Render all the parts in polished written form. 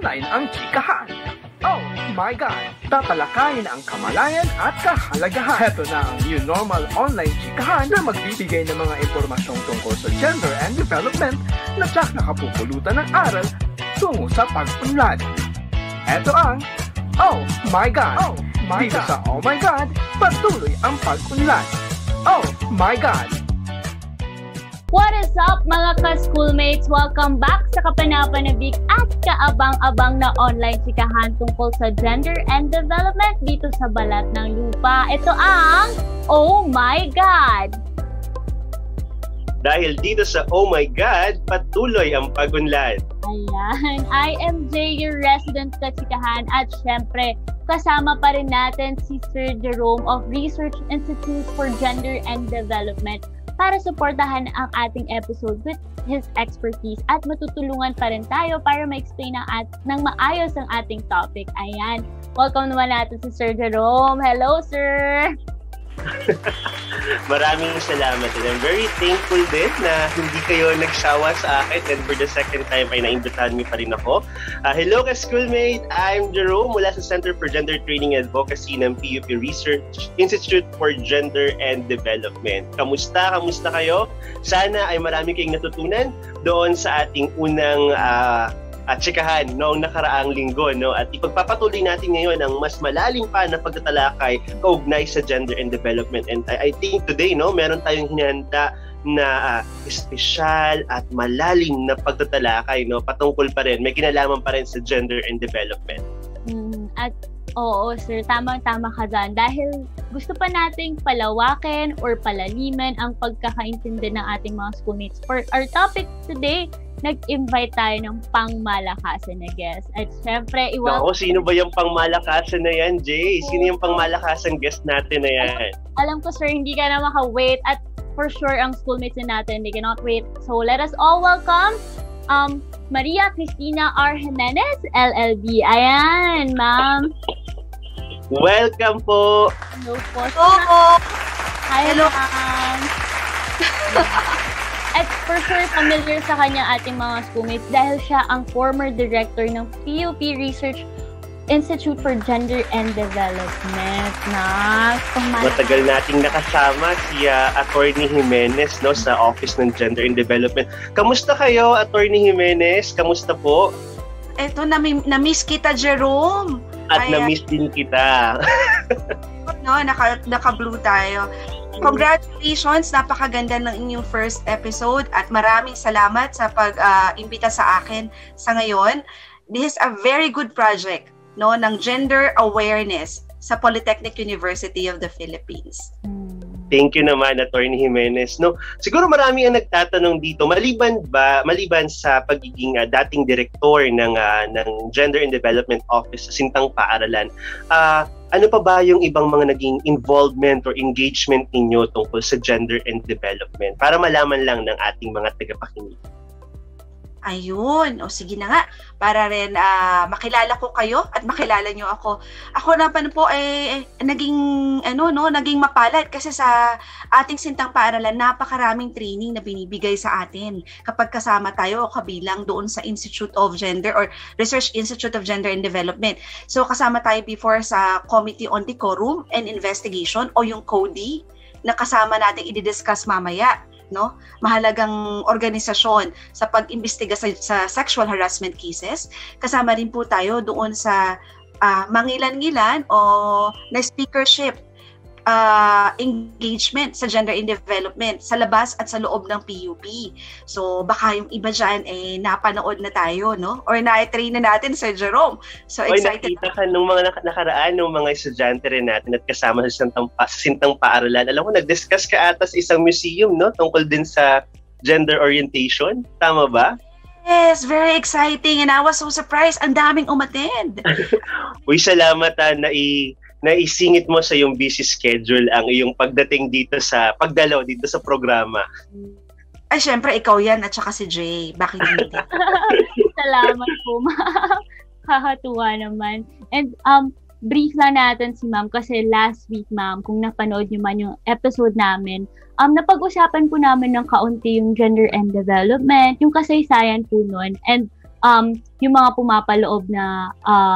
online ang chikahan. Oh my God! Tatalakayin ang kamalayan at kahalagahan. Heto na ang new normal online chikahan na magbibigay ng mga impormasyong tungkol sa gender and development na tsak nakapupulutan ng aral tungo sa pag-unlad. Heto ang Oh my God! Oh my Dito God. Sa Oh my God, patuloy ang pag-unlad. Oh my God! What is up mga ka-schoolmates? Welcome back sa kapanapanabik at kaabang-abang na online chikahan tungkol sa gender and development dito sa balat ng lupa. Ito ang Oh My God! Dahil dito sa Oh My God, patuloy ang pag-unlad. Ayan, I am Jay, your resident ka-chikahan, at syempre, kasama pa rin natin si Sir Jerome of Research Institute for Gender and Development para suportahan ang ating episode with his expertise at matutulungan pa rin tayo para ma-explain ng maayos ang ating topic. Ayan, welcome naman natin si Sir Jerome. Hello, sir! Maraming salamat and I'm very thankful din na hindi kayo nagsawa sa akin and for the second time ay naimbitahan niyo pa rin ako. Hello ka-schoolmate! I'm Jerome mula sa Center for Gender Training and Advocacy ng PUP Research Institute for Gender and Development. Kamusta kayo? Sana ay marami kayong natutunan doon sa ating unang chikahan noong nakaraang linggo, no? At ipagpapatuloy natin ngayon ang mas malalim pa na pagtatalakay kaugnay sa gender and development. And I think today, no, meron tayong hinahanda na espesyal at malalim na pagtatalakay, no, patungkol pa rin, may kinalaman pa rin sa gender and development. At oo, sir, tamang-tama ka dyan. Dahil gusto pa nating palawakin or palaliman ang pagkakaintindi ng ating mga schoolmates. For our topic today, nag-invite tayo ng pangmalakasan na guest. At syempre, sino ba yung pangmalakasan na yan, Jay? Sino yung pangmalakasan guest natin na yan? Alam ko, sir, hindi ka na maka-wait. At for sure, ang schoolmates natin, they cannot wait. So, let us all welcome Maria Cristina R. Jimenez, LLB. Ayan, ma'am. Welcome po! Hello po. Hi, hello, ma'am. At for sure, familiar sa kanya ating mga schoolmates dahil siya ang former director ng PUP Research Institute for Gender and Development. Matagal nating nakasama si Attorney Jimenez, no, sa Office ng Gender and Development. Kamusta kayo, Attorney Jimenez? Kamusta po? Eto, na-miss kita, Jerome. At na-miss din kita. No, naka-blue tayo. Congratulations! Napakaganda ng inyong first episode at maraming salamat sa pag-imbita sa akin sa ngayon. This is a very good project, no, ng gender awareness sa Polytechnic University of the Philippines. Thank you naman, Attorney Jimenez. No, siguro marami ang nagtatanong dito, maliban sa pagiging dating direktor ng Gender and Development Office sa Sintang Paaralan, ano pa ba yung ibang mga naging involvement or engagement ninyo tungkol sa gender and development para malaman lang ng ating mga tagapakinig? Ayun, o sige na nga, para rin makilala ko kayo at makilala nyo ako. Ako naman po naging mapalad kasi sa ating Sintang Paaralan, napakaraming training na binibigay sa atin kapag kasama tayo o kabilang doon sa Institute of Gender or Research Institute of Gender and Development. So kasama tayo before sa Committee on Decorum and Investigation o yung CODI na kasama natin i-discuss mamaya. No, mahalagang organisasyon sa pag-imbestiga sa sexual harassment cases. Kasama rin po tayo doon sa mangilan-ngilan o na speakership engagement sa gender and development sa labas at sa loob ng PUP. So baka yung iba dyan napanood na tayo, no? Or na-train na natin, Sir Jerome. So excited. Nakita ka nung mga nakaraan ng mga estudyante rin natin at kasama sa Sintang Paaralan. Alam mo, nag-discuss ka ata sa isang museum, no? Tungkol din sa gender orientation. Tama ba? Yes, very exciting and I was so surprised. Ang daming umattend. Uy, salamat naisingit mo sa iyong busy schedule ang iyong pagdalaw dito sa programa. Ay, syempre, ikaw yan at saka si Jay. Bakit hindi? Salamat po, ma'am. Kakatuwa naman. And brief lang natin si ma'am kasi last week, ma'am, kung napanood niyo man yung episode namin, napag-usapan po namin ng kaunti yung gender and development, yung kasaysayan po nun. And yung mga pumapaloob na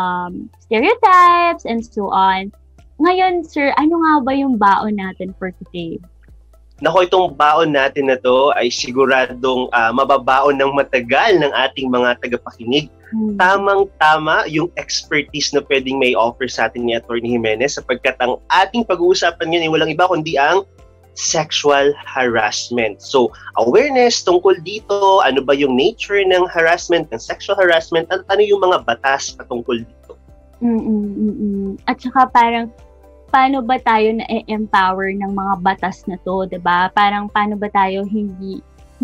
stereotypes and so on. Ngayon, sir, ano nga ba yung baon natin for today? Nako, itong baon natin na to ay siguradong mababaon ng matagal ng ating mga tagapakinig. Tamang-tama yung expertise na pwedeng may offer sa atin ni Attorney Jimenez sapagkat ang ating pag-uusapan ngayon ay walang iba kundi ang sexual harassment. So, awareness tungkol dito, ano ba yung nature ng harassment, ng sexual harassment, at ano yung mga batas patungkol dito. At saka parang, paano ba tayo na-empower ng mga batas na to, 'di ba? Parang paano ba tayo hindi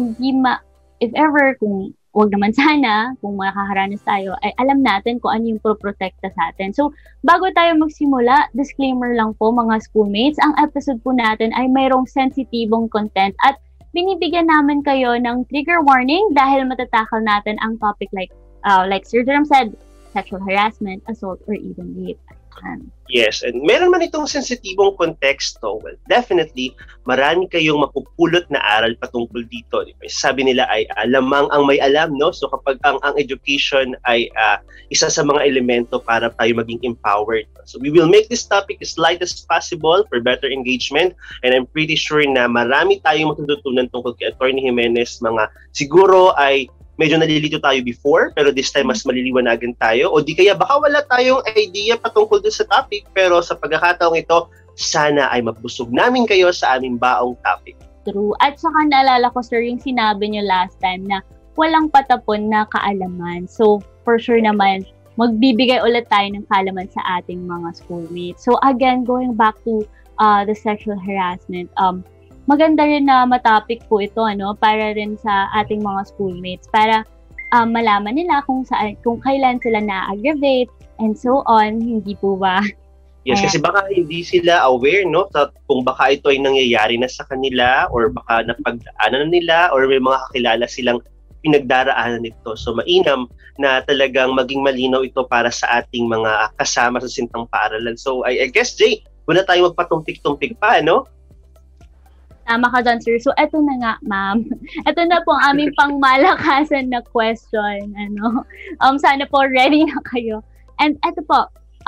if ever kung wag naman sana kung makakaranas tayo ay alam natin kung ano yung proprotekta sa atin. So, bago tayo magsimula, disclaimer lang po mga schoolmates, ang episode po natin ay mayroong sensitibong content at binibigyan namin kayo ng trigger warning dahil matatakal natin ang topic like Sir Jerome said, sexual harassment, assault, or even rape. Yes, and meron man itong sensitibong konteksto, well, definitely, marami kayong mapupulot na aral patungkol dito. Sabi nila ay lamang ang may alam, no? So kapag ang education ay isa sa mga elemento para tayo maging empowered. So we will make this topic as light as possible for better engagement, and I'm pretty sure na marami tayong matututunan tungkol kay Attorney Jimenez. Mga siguro ay medyo nalilito tayo before, pero this time mas maliliwanagan tayo. O di kaya baka wala tayong idea patungkol dun sa topic, pero sa pagkakataong ito, sana ay mabusog namin kayo sa aming baong topic. True. At saka naalala ko, sir, yung sinabi nyo last time na walang patapon na kaalaman. So, for sure naman, magbibigay ulit tayo ng kaalaman sa ating mga schoolmates. So, again, going back to the sexual harassment, maganda rin na matopic po ito para rin sa ating mga schoolmates para malaman nila kung kailan sila na-aggravate and so on, hindi po ba? Yes, kasi baka hindi sila aware kung baka ito ay nangyayari na sa kanila or baka napagdaanan na nila or may mga kakilala silang pinagdaraanan nito. So mainam na talagang maging malinaw ito para sa ating mga kasama sa sintang paaralan. So I guess, Jay, wala tayo magpatumpik-tumpik pa, Tama ka dyan, sir. So, eto na nga, ma'am. Eto na po ang aming pangmalakasan na question. Sana po ready na kayo. And eto po,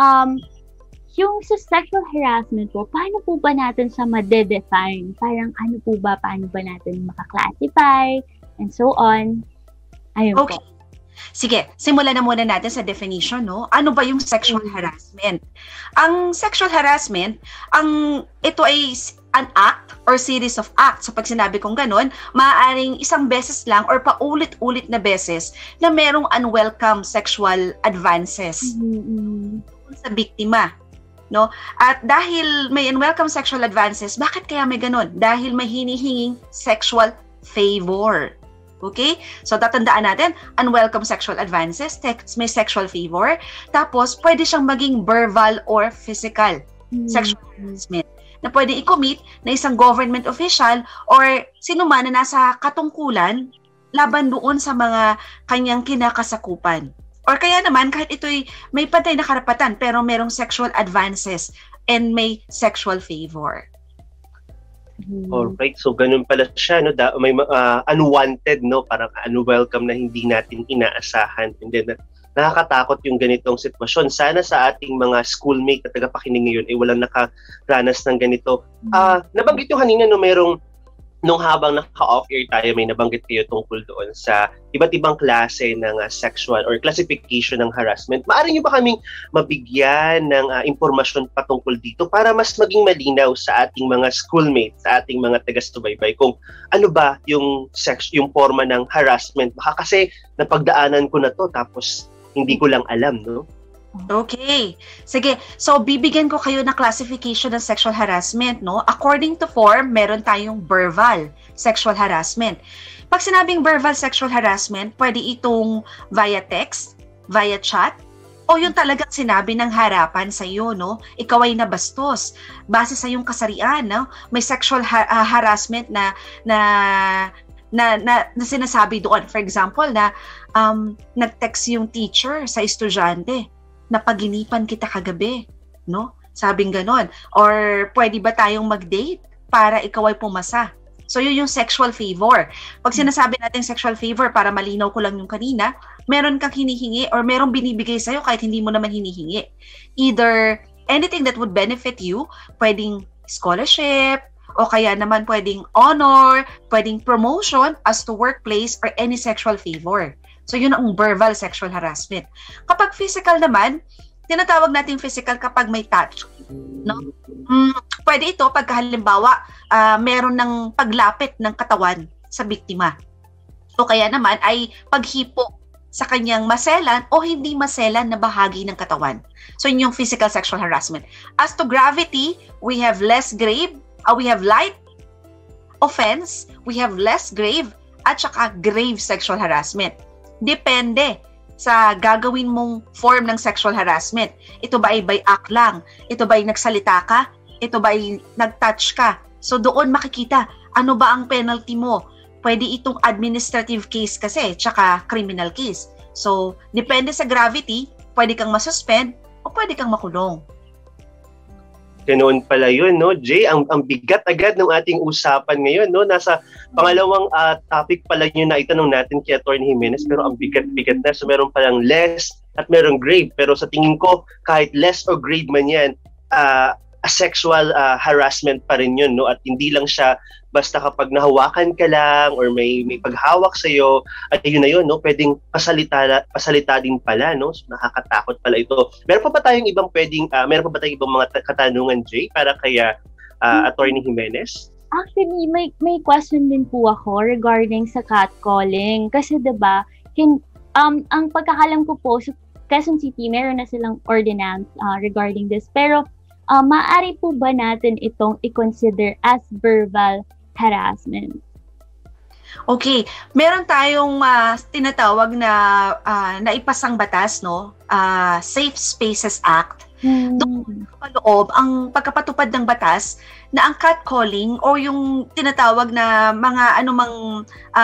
yung sa sexual harassment po, paano po ba natin siya ma-define? Parang paano ba natin maka-classify? And so on. Ayun okay. Po. Sige, simulan na muna natin sa definition, Ano ba yung sexual harassment? Ang sexual harassment, ito ay an act or series of acts. So pag sinabi kong ganun, maaaring isang beses lang or paulit-ulit na beses na merong unwelcome sexual advances sa biktima. At dahil may unwelcome sexual advances, bakit kaya may ganun? Dahil may hinihinging sexual favor. Okay? So, tatandaan natin, unwelcome sexual advances, may sexual favor, tapos pwede siyang maging verbal or physical sexual harassment na pwede i-commit na isang government official or sino man na nasa katungkulan laban doon sa mga kanyang kinakasakupan. Or kaya naman, kahit ito'y may pantay na karapatan pero merong sexual advances and may sexual favor. Alright, so ganun pala siya, may unwanted, parang unwelcome na hindi natin inaasahan. And then, nakakatakot yung ganitong sitwasyon. Sana sa ating mga schoolmate na tagapakinig ngayon ay walang nakaranas ng ganito. Nabanggit yung kanina, nung habang naka-off-air tayo, may nabanggit kayo tungkol doon sa iba't ibang klase ng sexual or classification ng harassment. Maaari nyo ba kaming mabigyan ng impormasyon patungkol dito para mas maging malinaw sa ating mga schoolmates, sa ating mga taga-subaybay kung ano ba yung forma ng harassment? Baka kasi napagdaanan ko na to tapos hindi ko lang alam, Okay. Sige. So, bibigyan ko kayo ng classification ng sexual harassment, According to form, meron tayong verbal sexual harassment. Pag sinabing verbal sexual harassment, pwede itong via text, via chat, o yung talagang sinabi ng harapan sa iyo, Ikaw ay nabastos. Base sa iyong kasarian, May sexual harassment na sinasabi doon. For example, na nag-text yung teacher sa estudyante, napaginipan kita kagabi, Sabing ganon. Or pwede ba tayong mag-date para ikaw ay pumasa? So, yun yung sexual favor. Pag sinasabi natin sexual favor, para malinaw ko lang yung kanina, meron kang hinihingi or merong binibigay sa'yo kahit hindi mo naman hinihingi. Either anything that would benefit you, pwedeng scholarship, o kaya naman pwedeng honor, pwedeng promotion as to workplace or any sexual favor. So, yun ang verbal sexual harassment. Kapag physical naman, tinatawag natin physical kapag may touch. No? Pwede ito pag halimbawa meron ng paglapit ng katawan sa biktima. O kaya naman ay paghipo sa kanyang maselan o hindi maselan na bahagi ng katawan. So yun yung physical sexual harassment. As to gravity, we have less grave, we have light offense, we have less grave, at saka grave sexual harassment. Depende sa gagawin mong form ng sexual harassment. Ito ba ay by act lang? Ito ba ay nagsalita ka? Ito ba ay nag-touch ka? So doon makikita, ano ba ang penalty mo? Pwede itong administrative case kasi, tsaka criminal case. So, depende sa gravity, pwede kang masuspend o pwede kang makulong. Ganoon pala yun, no? Jay, ang bigat agad ng ating usapan ngayon, no? Nasa pangalawang topic pala yun na itanong natin kay Atty. Jimenez, pero ang bigat-bigat na. So meron palang less at meron grave. Pero sa tingin ko, kahit less o grave man yan, a sexual harassment pa rin yun, no? At hindi lang siya basta kapag nahawakan ka lang or may paghawak sa'yo, at yun na yun, no? Pwedeng pasalita din pala, no? So, nakakatakot pala ito. Meron pa ba tayong ibang mga katanungan, Jay, para kaya Atty. Jimenez? Actually, may question din po ako regarding sa catcalling. Kasi 'di ba, ang pagkakalam ko po sa Quezon City, meron na silang ordinance regarding this. Pero maaari po ba natin itong i-consider as verbal harassment? Okay, meron tayong tinatawag na naipasang batas, no? Safe Spaces Act. Doon paloob ang pagkapatupad ng batas na ang catcalling o yung tinatawag na mga anumang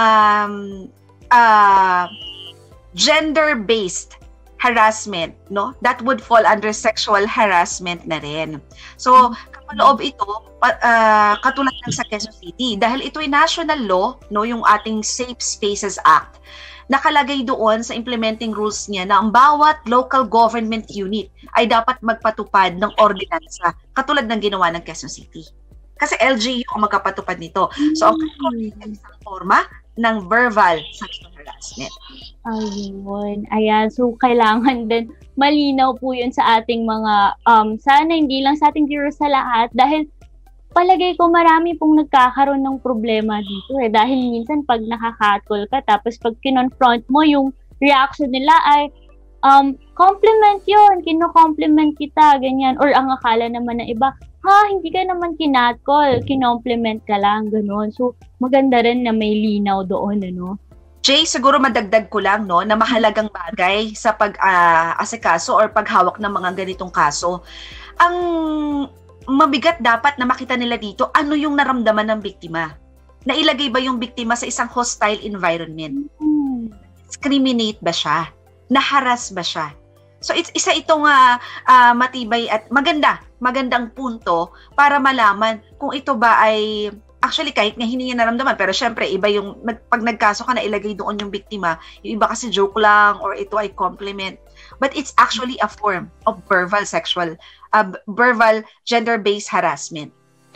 gender-based harassment, no? That would fall under sexual harassment na rin. So, kapaloob ito, katulad ng sa Quezon City, dahil ito ay national law, no, yung ating Safe Spaces Act, nakalagay doon sa implementing rules niya na ang bawat local government unit ay dapat magpatupad ng ordinansa, katulad ng ginawa ng Quezon City. Kasi LGU ang magkapatupad nito. So, ang catcalling ay isang forma ng verbal sexual harassment. Ayun. Ayan. So, kailangan din malinaw po yun sa ating mga, sana hindi lang sa ating viewers, sa lahat. Dahil palagay ko marami pong nagkakaroon ng problema dito eh. Dahil minsan pag nakaka-catcall ka, tapos pag kinonfront mo, yung reaction nila ay, compliment yun, kino-compliment kita, ganyan. Or ang akala naman na iba, hindi ka naman kinatcall, kinompliment ka lang, ganun. So, maganda rin na may linaw doon, ano? Jay, siguro madagdag ko lang, no, na mahalagang bagay sa pag-asikaso or paghawak ng mga ganitong kaso. Ang mabigat dapat na makita nila dito, ano yung naramdaman ng biktima? Nailagay ba yung biktima sa isang hostile environment? Discriminate ba siya? Naharas ba siya? So, isa itong matibay at magandang punto para malaman kung ito ba ay, actually kahit nga hindi niya naramdaman, pero syempre iba yung, pag nagkaso ka na ilagay doon yung biktima, yung iba kasi joke lang or ito ay compliment. But it's actually a form of verbal gender-based harassment.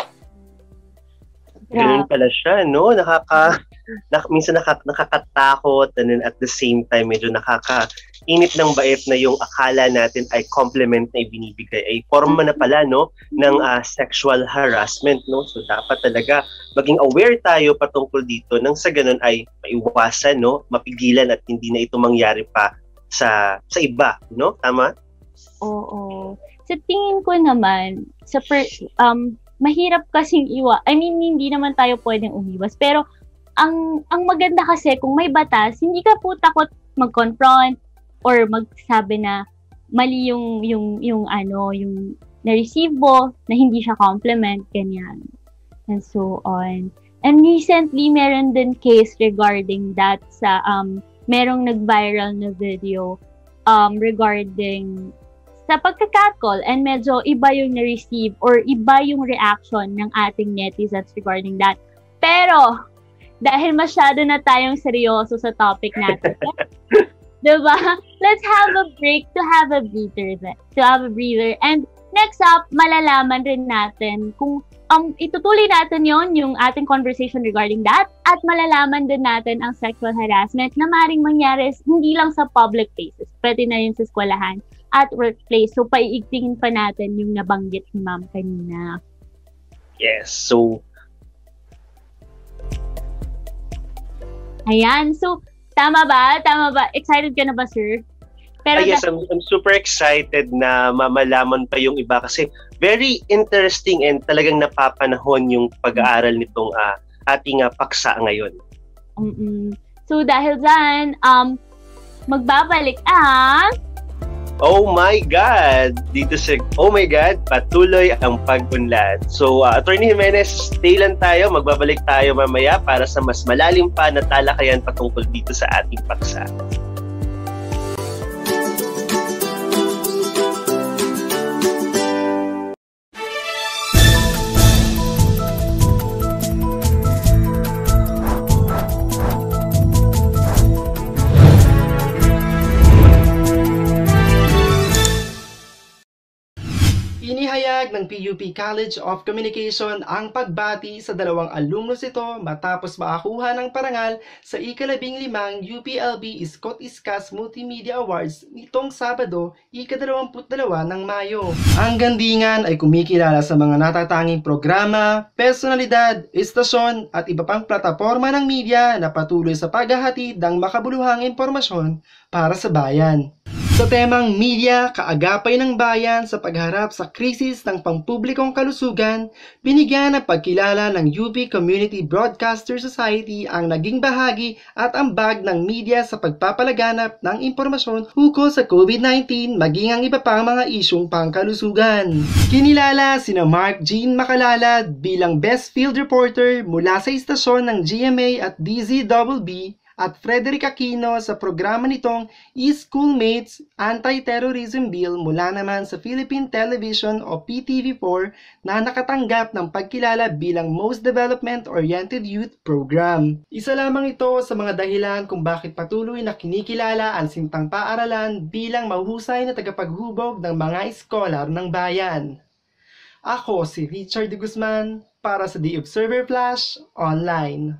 Ganun pala siya, no? Minsan nakakatakot and then at the same time medyo nakakainit ng bait na yung akala natin ay compliment na ibinibigay ay forma na pala, no, ng sexual harassment, no? So dapat talaga maging aware tayo patungkol dito nang sa ganun ay maiwasan, no, mapigilan at hindi na ito mangyari pa sa iba, no? Tama? Oo. Sa tingin ko naman, mahirap kasing hindi naman tayo pwedeng umiwas. Pero, ang maganda kasi, kung may batas, hindi ka po takot mag-confront or magsabi na mali yung na-receive mo, na hindi siya compliment, ganyan. And so on. And recently, meron din case regarding that sa, merong nag-viral na video regarding sa pagka-catcall, and medyo iba yung na-receive or iba yung reaction ng ating netizens regarding that. Pero, dahil masyado na tayong seryoso sa topic natin, diba? Let's have a break to have a breather. And next up, malalaman rin natin kung itutuloy natin yung ating conversation regarding that at malalaman din natin ang sexual harassment na maaaring mangyari hindi lang sa public places, pwede na yun sa eskwelahan at workplace. So, paiigtingin pa natin yung nabanggit ni Ma'am kanina. Yes, so ayan. So, tama ba? Excited ka na ba, sir? Pero yes, I'm super excited na mamalaman pa yung iba kasi very interesting and talagang napapanahon yung pag-aaral nitong ating paksa ngayon. So, dahil dyan, magbabalik ang Oh my God! Dito sa Oh my God, patuloy ang pag-unlad. So, Attorney Jimenez, stay lang tayo. Magbabalik tayo mamaya para sa mas malalim pa na talakayan patungkol dito sa ating paksa. Inihayag ng PUP College of Communication ang pagbati sa dalawang alumnos ito matapos makakuha ng parangal sa ika-15 UPLB Iskot Iskas Multimedia Awards nitong Sabado, ika-22 ng Mayo. Ang gandingan ay kumikilala sa mga natatanging programa, personalidad, istasyon at iba pang plataforma ng media na patuloy sa paghahatid ng makabuluhang impormasyon para sa bayan. Sa temang media, kaagapay ng bayan sa pagharap sa krisis ng pampublikong kalusugan, binigyan ng pagkilala ng UP Community Broadcaster Society ang naging bahagi at ambag ng media sa pagpapalaganap ng impormasyon ukol sa COVID-19 maging ang iba pang mga isyong pangkalusugan. Kinilala sina Mark Jean Macalalad bilang Best Field Reporter mula sa istasyon ng GMA at DZBB at Frederick Aquino sa programa nitong E-Schoolmates Anti-Terrorism Bill mula naman sa Philippine Television o PTV4 na nakatanggap ng pagkilala bilang Most Development-Oriented Youth Program. Isa lamang ito sa mga dahilan kung bakit patuloy na kinikilala ang sintang paaralan bilang mahuhusay na tagapaghubog ng mga iskolar ng bayan. Ako si Richard de Guzman para sa The Observer Flash Online.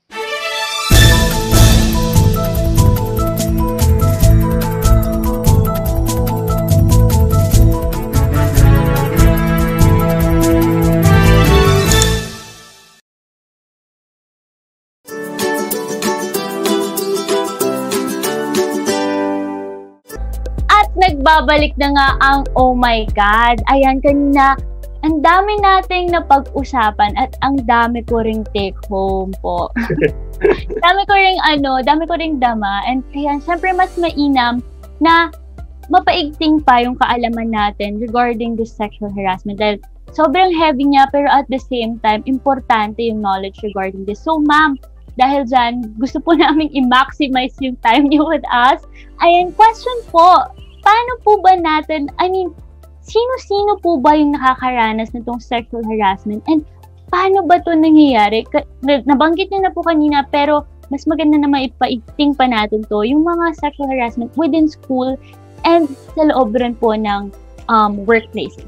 Nagbabalik na nga ang Oh My God. Ayan, kanina, ang dami nating napag-usapan at ang dami ko ring take home po. dami ko ring dama. And kaya, syempre, mas mainam na mapaigting pa yung kaalaman natin regarding this sexual harassment. Dahil sobrang heavy niya, pero at the same time, importante yung knowledge regarding this. So, ma'am, dahil dyan, gusto po namin i-maximize yung time niyo with us. Ayan, question po. Paano po ba natin, sino-sino po ba yung nakakaranas nitong sexual harassment? And paano ba ito nangyayari? Nabanggit niyo na po kanina, pero mas maganda na maipaigting pa natin to, yung mga sexual harassment within school and sa loob rin po ng workplaces.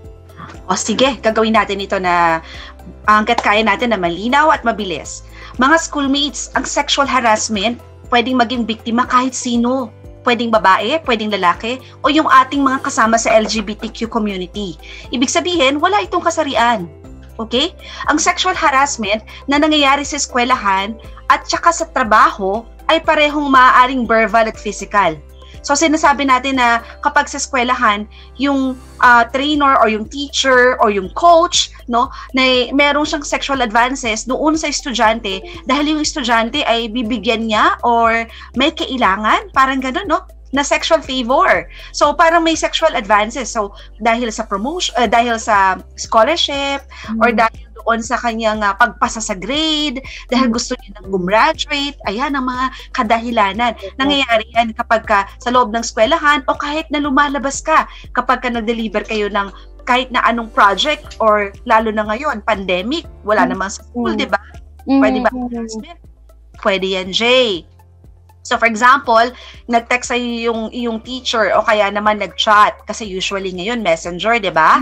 O sige, gagawin natin ito na hanggat kaya natin na malinaw at mabilis. Mga schoolmates, ang sexual harassment, pwedeng maging biktima kahit sino. Pwedeng babae, pwedeng lalaki, o yung ating mga kasama sa LGBTQ community. Ibig sabihin, wala itong kasarian. Okay? Ang sexual harassment na nangyayari sa eskwelahan at saka sa trabaho ay parehong maaaring verbal at physical. So sinasabi natin na kapag sa eskwelahan, yung trainer or yung teacher or yung coach, no, na meron siyang sexual advances doon sa estudyante dahil yung estudyante ay bibigyan niya or may kailangan, parang gano'n, no, na sexual favor. So parang may sexual advances. So dahil sa promotion, dahil sa scholarship or dahil doon sa kanyang pagpasa sa grade, dahil gusto niya nang gumraduate, ayan ang mga kadahilanan. Nangyayari yan kapag sa loob ng eskwelahan o kahit na lumalabas ka, kapag nag-deliver kayo ng kahit na anong project or lalo na ngayon, pandemic, wala namang sa school, di ba? Pwede ba harassment? Pwede yan, Jay. So for example, nag-text sa'yo yung teacher o kaya naman nag-chat kasi usually ngayon messenger, di ba?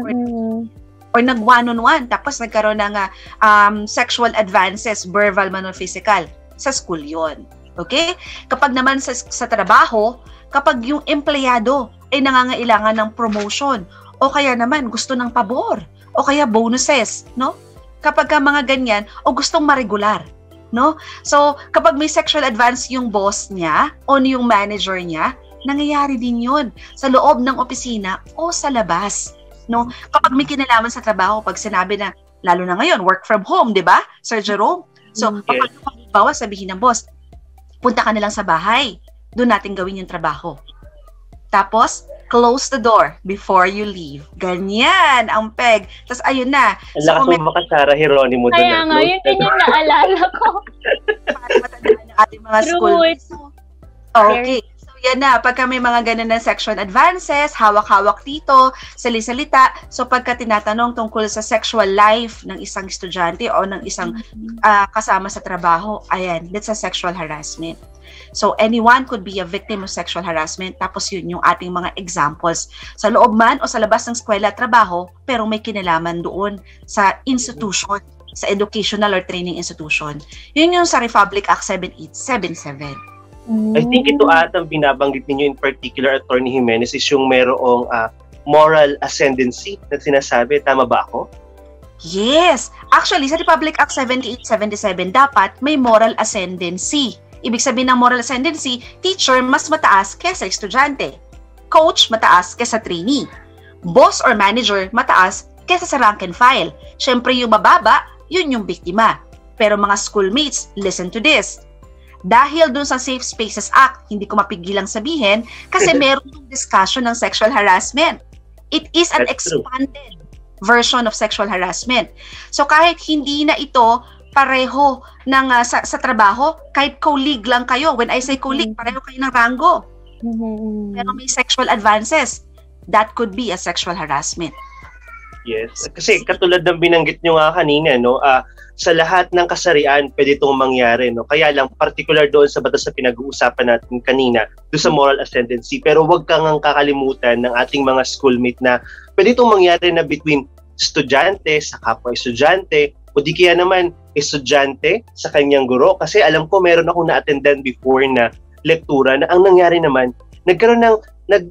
Or nag one-on-one tapos nagkaroon ng sexual advances, verbal man o physical. Sa school yon. Okay? Kapag naman sa trabaho, kapag yung empleyado ay nangangailangan ng promotion o kaya naman gusto ng pabor o kaya bonuses, no? Kapag mga ganyan o gustong maregular, no? So, kapag may sexual advance yung boss niya o yung manager niya, nangyayari din yun sa loob ng opisina o sa labas, no? Kapag may kinalaman sa trabaho, pag sinabi na, lalo na ngayon, work from home, di ba, Sir Jerome? So, kapag sabihin ng boss, punta ka na lang sa bahay, doon natin gawin yung trabaho. Tapos, close the door before you leave. Ganyan ang peg. Tapos, ayun na. Ang lakas mo baka Sarah Hieronimo doon. Kaya nga, yun din yung naalala ko. Para matandaan ng ating mga schoolmates. Okay. So, yan na. Pagka may mga ganun na sexual advances, hawak-hawak dito, sali-salita. So, pagka tinatanong tungkol sa sexual life ng isang estudyante o ng isang kasama sa trabaho, ayan, that's a sexual harassment. So, anyone could be a victim of sexual harassment. Tapos yun yung ating mga examples. Sa loob man o sa labas ng eskwela at trabaho, pero may kinalaman doon sa institution, sa educational or training institution. Yun yung sa Republic Act 7877. I think ito atang binabanggit ninyo in particular, Attorney Jimenez, is yung merong moral ascendancy na sinasabi. Tama ba ako? Yes. Actually, sa Republic Act 7877, dapat may moral ascendancy. Ibig sabihin ng moral ascendancy, teacher mas mataas kaysa estudyante. Coach mataas kaysa trainee. Boss or manager mataas kaysa sa rank and file. Siyempre yung mababa, yun yung biktima. Pero mga schoolmates, listen to this. Dahil dun sa Safe Spaces Act, hindi ko mapigilang sabihin kasi meron yung discussion ng sexual harassment. It is an expanded version of sexual harassment. So kahit hindi na ito pareho ng sa trabaho, kahit colleague lang kayo. When I say colleague, pareho kayo ng rango. Pero may sexual advances. That could be a sexual harassment. Yes. Kasi katulad ng binanggit nyo nga kanina, no, sa lahat ng kasarian, pwede itong mangyari. No? Kaya lang, particular doon sa batas na pinag-uusapan natin kanina, doon sa moral ascendancy. Pero huwag kang kakalimutan ng ating mga schoolmate na pwede itong mangyari na between estudyante sa kapwa-estudyante, o di kaya naman estudyante sa kanyang guro. Kasi alam ko meron akong na-attendan before na lektura na ang nangyari naman, nagkaroon ng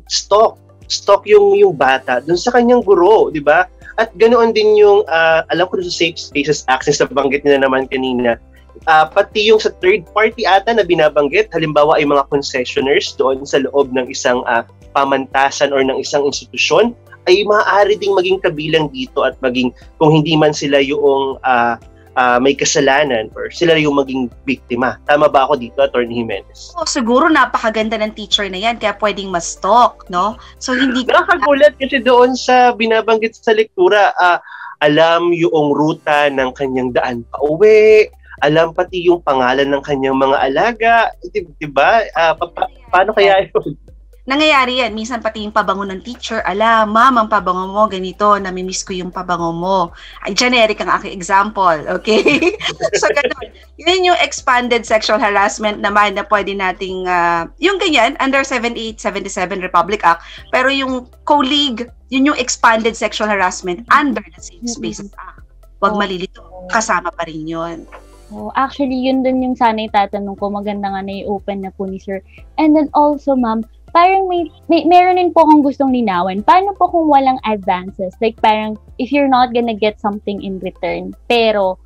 stalk yung bata dun sa kanyang guro, di ba? At ganoon din yung, alam ko sa Safe Spaces Act, since nabanggit nila naman kanina, pati yung sa third party ata na binabanggit, halimbawa ay mga concessioners doon sa loob ng isang pamantasan or ng isang institusyon, ay maaari ding maging kabilang dito at maging, kung hindi man sila yung may kasalanan or sila yung maging biktima. Tama ba ako dito, Attorney Jimenez? Oh, siguro napakaganda ng teacher na yan, kaya pwedeng ma-stalk, no? So, hindi ka... Nakakagulat kasi doon sa binabanggit sa lektura, alam yung ruta ng kanyang daan pa uwi, alam pati yung pangalan ng kanyang mga alaga, diba? Paano kaya yun? Nangyayari yan. Minsan pati yung pabango ng teacher, ma'am, ang pabango mo, ganito, namimiss ko yung pabango mo. Ay, generic ang aking example, okay? So, ganun. Yun yung expanded sexual harassment naman na pwede nating, yung ganyan, under 7877 Republic Act, pero yung colleague, yun yung expanded sexual harassment under the Safe Spaces Act. Huwag malilito, kasama pa rin yun. Oh, actually, yun din yung sana itatanong ko. Maganda nga na i-open na po ni Sir. And then also, ma'am, parang meron din po akong gustong linawin. Paano po kung walang advances? Like parang if you're not gonna get something in return, pero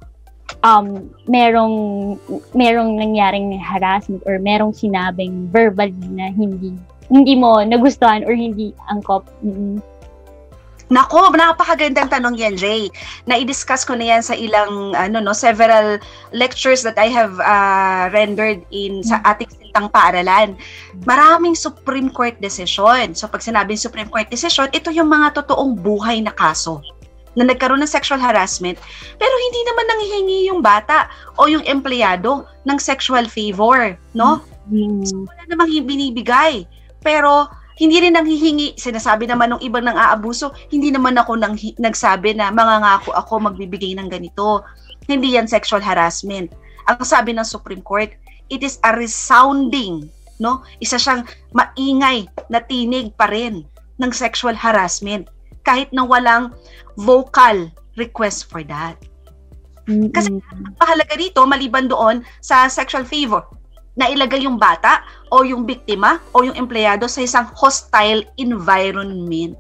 merong nangyaring harassment or merong sinabing verbally na hindi mo nagustuhan or hindi angkop. Nako, napakagandang tanong yan, Jay. Na-i-discuss ko na yan sa ilang, several lectures that I have rendered sa ating sintang paaralan. Maraming Supreme Court decision. So, pag sinabing Supreme Court decision, ito yung mga totoong buhay na kaso na nagkaroon ng sexual harassment, pero hindi naman nanghihingi yung bata o yung empleyado ng sexual favor, no? So, wala namang binibigay. Pero, hindi rin nanghihingi, sinasabi naman ng ibang nang aabuso, hindi naman ako nagsabi na mangangako ako magbibigay ng ganito. Hindi yan sexual harassment. Ang sabi ng Supreme Court, it is a resounding, no? Isa siyang maingay na tinig pa rin ng sexual harassment kahit na walang vocal request for that. Kasi ang mahalaga dito, maliban doon sa sexual favor, na ilagay yung bata o yung biktima o yung empleyado sa isang hostile environment.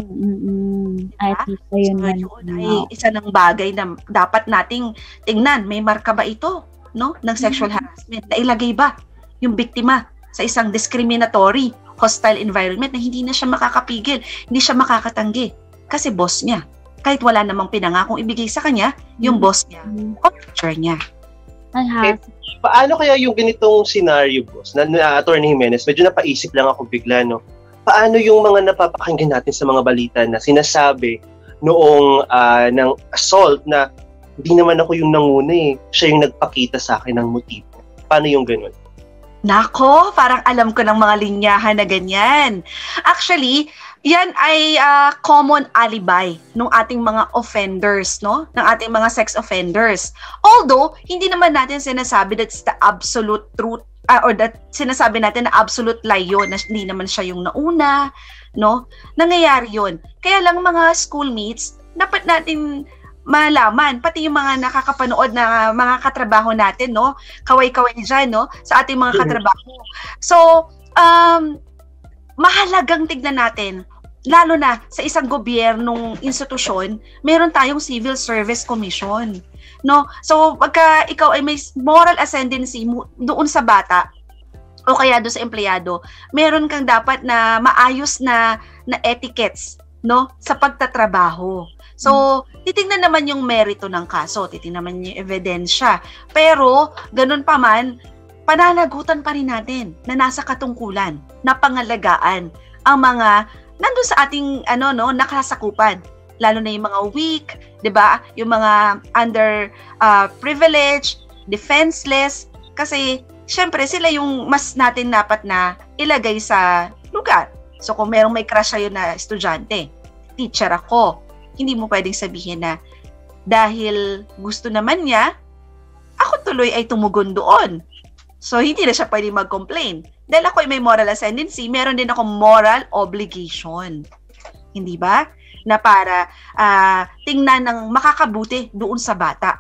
I think so yun. Ay isa ng bagay na dapat nating tingnan. May marka ba ito, no, ng sexual harassment? Na ilagay ba yung biktima sa isang discriminatory hostile environment na hindi na siya makakapigil, hindi siya makakatanggi kasi boss niya. Kahit wala namang pinangakong ibigay sa kanya, yung boss niya o teacher niya. Paano kaya yung ganitong scenario, boss, na Attorney Jimenez, medyo napaisip lang ako bigla, no? Paano yung mga napapakinggan natin sa mga balita na sinasabi noong ng assault na hindi naman ako yung nanguna eh, siya yung nagpakita sa akin ng motibo? Paano yung ganun? Nako, parang alam ko ng mga linyahan na ganyan. Actually, yan ay common alibi ng ating mga offenders, no? Ng ating mga sex offenders. Although, hindi naman natin sinasabi that's the absolute truth or that sinasabi natin na absolute lie yun, na hindi naman siya yung nauna, no? Nangyayari yun. Kaya lang mga schoolmates, dapat natin malaman, pati yung mga nakakapanood na mga katrabaho natin, no? Kaway-kaway dyan, no? Sa ating mga katrabaho. So, mahalagang tignan natin, lalo na sa isang gobyernong institusyon, meron tayong Civil Service Commission, no? So, pagka ikaw ay may moral ascendancy doon sa bata o kaya doon sa empleyado, meron kang dapat na maayos na etiquettes, no, sa pagtatrabaho. So, titingnan naman yung merito ng kaso, titingnan naman yung ebidensya. Pero, ganun pa man, pananagutan pa rin natin na nasa katungkulan, na pangalagaan ang mga nandun sa ating nakasakupan. Lalo na yung mga weak, 'di ba? Yung mga under privileged, defenseless, kasi syempre sila yung mas natin dapat na ilagay sa lugar. So kung merong may crush sa'yo na estudyante, teacher ako, hindi mo pwedeng sabihin na dahil gusto naman niya, ako tuloy ay tumugon doon. So, hindi na siya pwedeng mag-complain. Dahil ako ay may moral ascendancy, meron din ako moral obligation. Hindi ba? Na para tingnan ng makakabuti doon sa bata.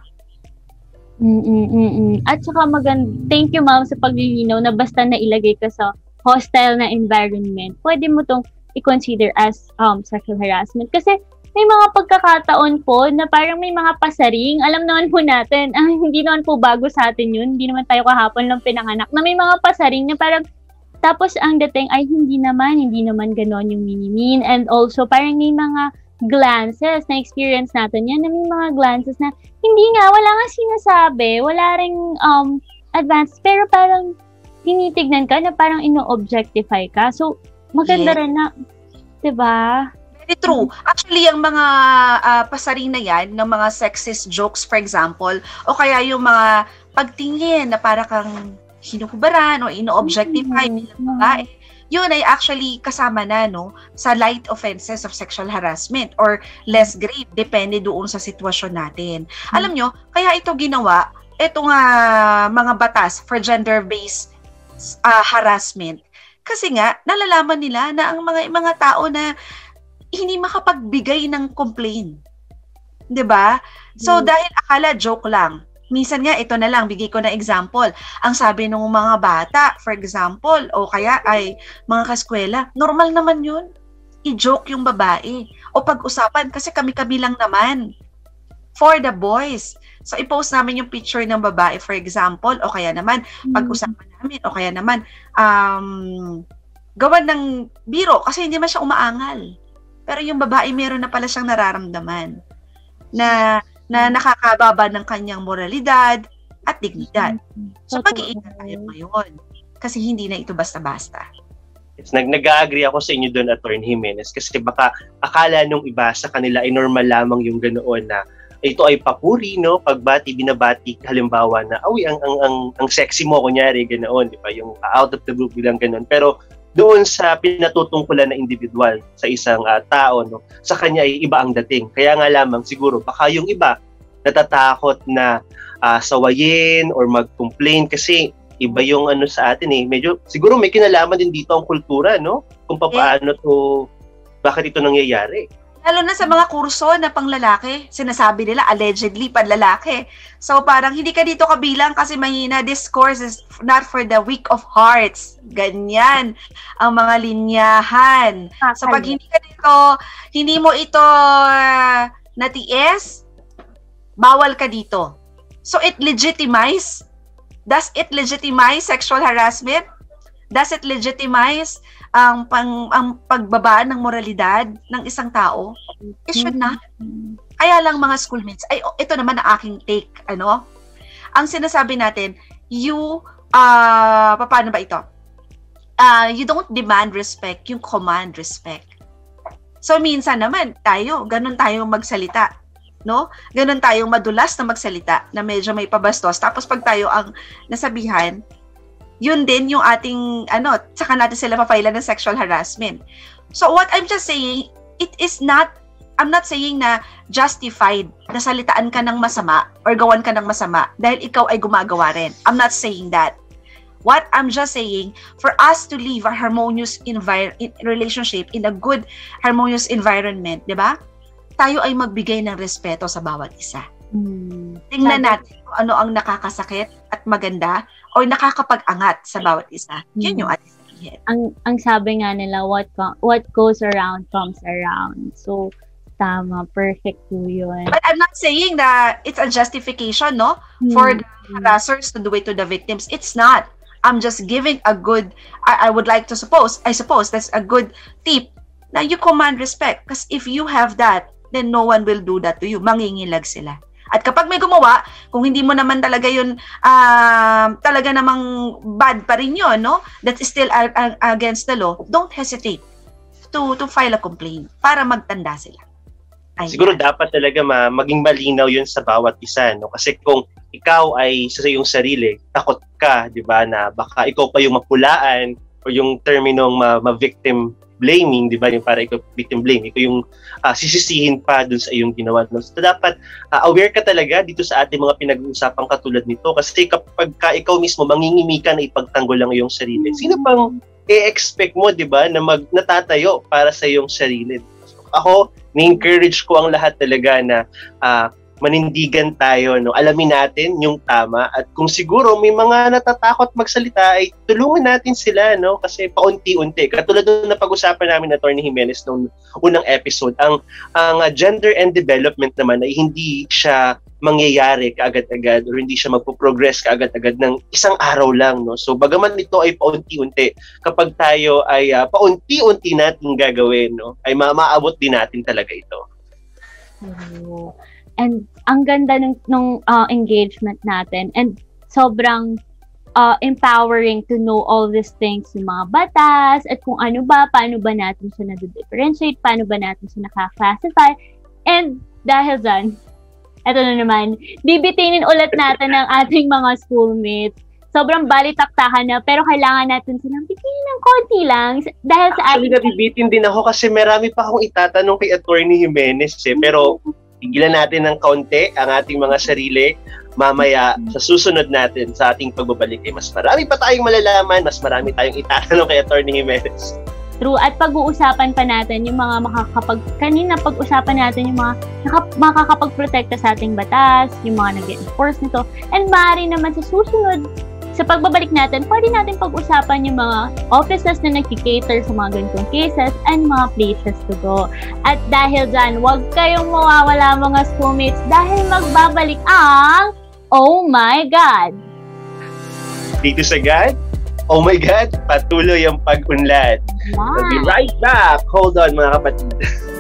At saka thank you ma'am sa paglilinaw na basta na ilagay ka sa hostile na environment, pwede mo tong i-consider as sexual harassment. Kasi may mga pagkakataon po na parang may mga pasaring. Alam naman po natin, hindi naman po bago sa atin yun. Hindi naman tayo kahapon lang pinanganak. Na may mga pasaring na parang, tapos ang dating ay hindi naman ganon yung minimin. And also, parang may mga glances na experience natin yan, na may mga glances na hindi nga, wala nga sinasabi, wala ring advance, pero parang tinitignan ka na parang ino-objectify ka. So, maganda rin na, diba? Very true. Actually, ang mga pasaring na yan, ng mga sexist jokes, for example, o kaya yung mga pagtingin na para kang hinukubaran o ino-objectify bilang babae, yun ay actually kasama na, no, sa light offenses of sexual harassment or less grave, depende doon sa sitwasyon natin. Alam nyo, kaya ito ginawa, itong mga batas for gender-based harassment, kasi nga, nalalaman nila na ang mga tao na hindi makapagbigay ng complaint. 'Di ba? So, dahil akala joke lang. Minsan nga, ito na lang, bigay ko na example. Ang sabi ng mga bata, for example, o kaya ay mga kaskwela, normal naman yun. I-joke yung babae. O pag-usapan, kasi kami-kami lang naman. For the boys. So, i-post namin yung picture ng babae, for example, o kaya naman, pag-usapan namin, o kaya naman, gawan ng biro, kasi hindi man siya umaangal. Pero yung babae, meron na pala siyang nararamdaman na nakakababa ng kanyang moralidad at dignidad. So, mag-iingat tayo ngayon. Kasi hindi na ito basta-basta. Yes, nag-agree ako sa inyo doon, Attorney Jimenez, kasi baka akala nung iba sa kanila ay normal lamang yung ganoon na ito ay papuri, no? Pagbati, binabati, halimbawa na, ang sexy mo, kunyari, ganoon, di ba? Yung out of the blue bilang ganoon. Pero doon sa pinatutungkulan na individual sa isang tao, no, sa kanya ay iba ang dating. Kaya nga lamang siguro baka yung iba natatakot na sawayin or mag-complain kasi iba yung ano sa atin eh. Medyo, siguro may kinalaman din dito ang kultura, no? Kung paano bakit ito nangyayari. Lalo na sa mga kurso na panglalaki, sinasabi nila allegedly panlalaki. So parang hindi ka dito kabilang kasi mahina. This course is not for the weak of hearts. Ganyan ang mga linyahan. So pag hindi ka dito, hindi mo ito natiis, bawal ka dito. So does it legitimize sexual harassment? Does it legitimize ang pagbaba ng moralidad ng isang tao? It should not. Kaya lang mga schoolmates, ito naman ang aking take, Ang sinasabi natin, paano ba ito? You don't demand respect, you command respect. So minsan naman, ganun tayo magsalita, no? Ganun tayong madulas na magsalita, na medyo may pabastos. Tapos pag tayo ang nasabihan, yun din yung ating, saka natin sila pa-file ng sexual harassment. So what I'm just saying, I'm not saying na justified na salitaan ka ng masama or gawan ka ng masama dahil ikaw ay gumagawa rin. I'm not saying that. What I'm just saying, for us to live a harmonious relationship in a good, harmonious environment, di ba? Tayo ay magbigay ng respeto sa bawat isa. Tingnan natin kung ano ang nakakasakit at maganda o nakakapag-angat sa bawat isa. Yun yung ating sabihin. Ang sabi nga nila, what goes around comes around. So, tama. Perfect po yun. But I'm not saying that it's a justification, no? For the harassers to do it to the victims. It's not. I'm just giving a good, I suppose that's a good tip na you command respect. Because if you have that, then no one will do that to you. Mangingilag sila. At kapag may gumawa, kung hindi mo naman talaga yun, talaga namang bad pa rin yun, no? That is still against the law, don't hesitate to file a complaint para magtanda sila. Ayan. Siguro dapat talaga maging malinaw yun sa bawat isa, no? Kasi kung ikaw ay sa iyong sarili, takot ka, di ba, na baka ikaw pa yung mapulaan o yung terminong ma-victim blaming, di ba, yung para ikaw victim blame, ikaw yung sisisihin pa dun sa iyong ginawa. So dapat aware ka talaga dito sa ating mga pinag-uusapang katulad nito kasi kapag ikaw mismo mangingimi ka na ipagtanggol ang iyong sarili, sino pang i-expect mo, di ba, na natatayo para sa iyong sarili? So, ako, ni-encourage ko ang lahat talaga na manindigan tayo, no? Alamin natin yung tama at kung siguro may mga natatakot magsalita ay tulungan natin sila, no? Kasi paunti-unti. Katulad nung napag-usapan namin na Attorney Jimenez nung unang episode, ang gender and development naman ay hindi siya mangyayari kaagad-agad or hindi siya magpo-progress kaagad-agad ng isang araw lang, no? So bagaman ito ay paunti-unti, kapag tayo ay paunti-unti natin gagawin, no? Ay maaabot din natin talaga ito. And ang ganda ng engagement natin and sobrang empowering to know all these things, yung mga batas at kung paano ba natin siya na-differentiate, paano ba natin siya naka-classify. And dahil dyan, eto na naman, bibitinin ulit natin ang ating mga schoolmates. Sobrang balitaktakan na, pero kailangan natin silang bitinin ng konti lang. Dahil sa actually, nabibitin din ako kasi marami pa akong itatanong kay Attorney Jimenez pero tigilan natin ng kaunti ang ating mga sarili. Mamaya, sa susunod natin, sa ating pagbabalik, mas marami pa tayong malalaman, mas marami tayong itatanong kay Attorney Jimenez. True. At pag-uusapan pa natin yung mga kanina pag-usapan natin yung mga makakapag-protekta sa ating batas, yung mga nag-enforce nito. And maaari naman sa susunod, sa pagbabalik natin, pwede natin pag-usapan yung mga offices na nag-cater sa mga ganitong cases and mga places to go. At dahil dyan, huwag kayong mawawala mga schoolmates dahil magbabalik ang Oh My God! Dito sa GAD, oh my God, patuloy ang pag-unlad. Wow. We'll be right back. Hold on mga kapatid.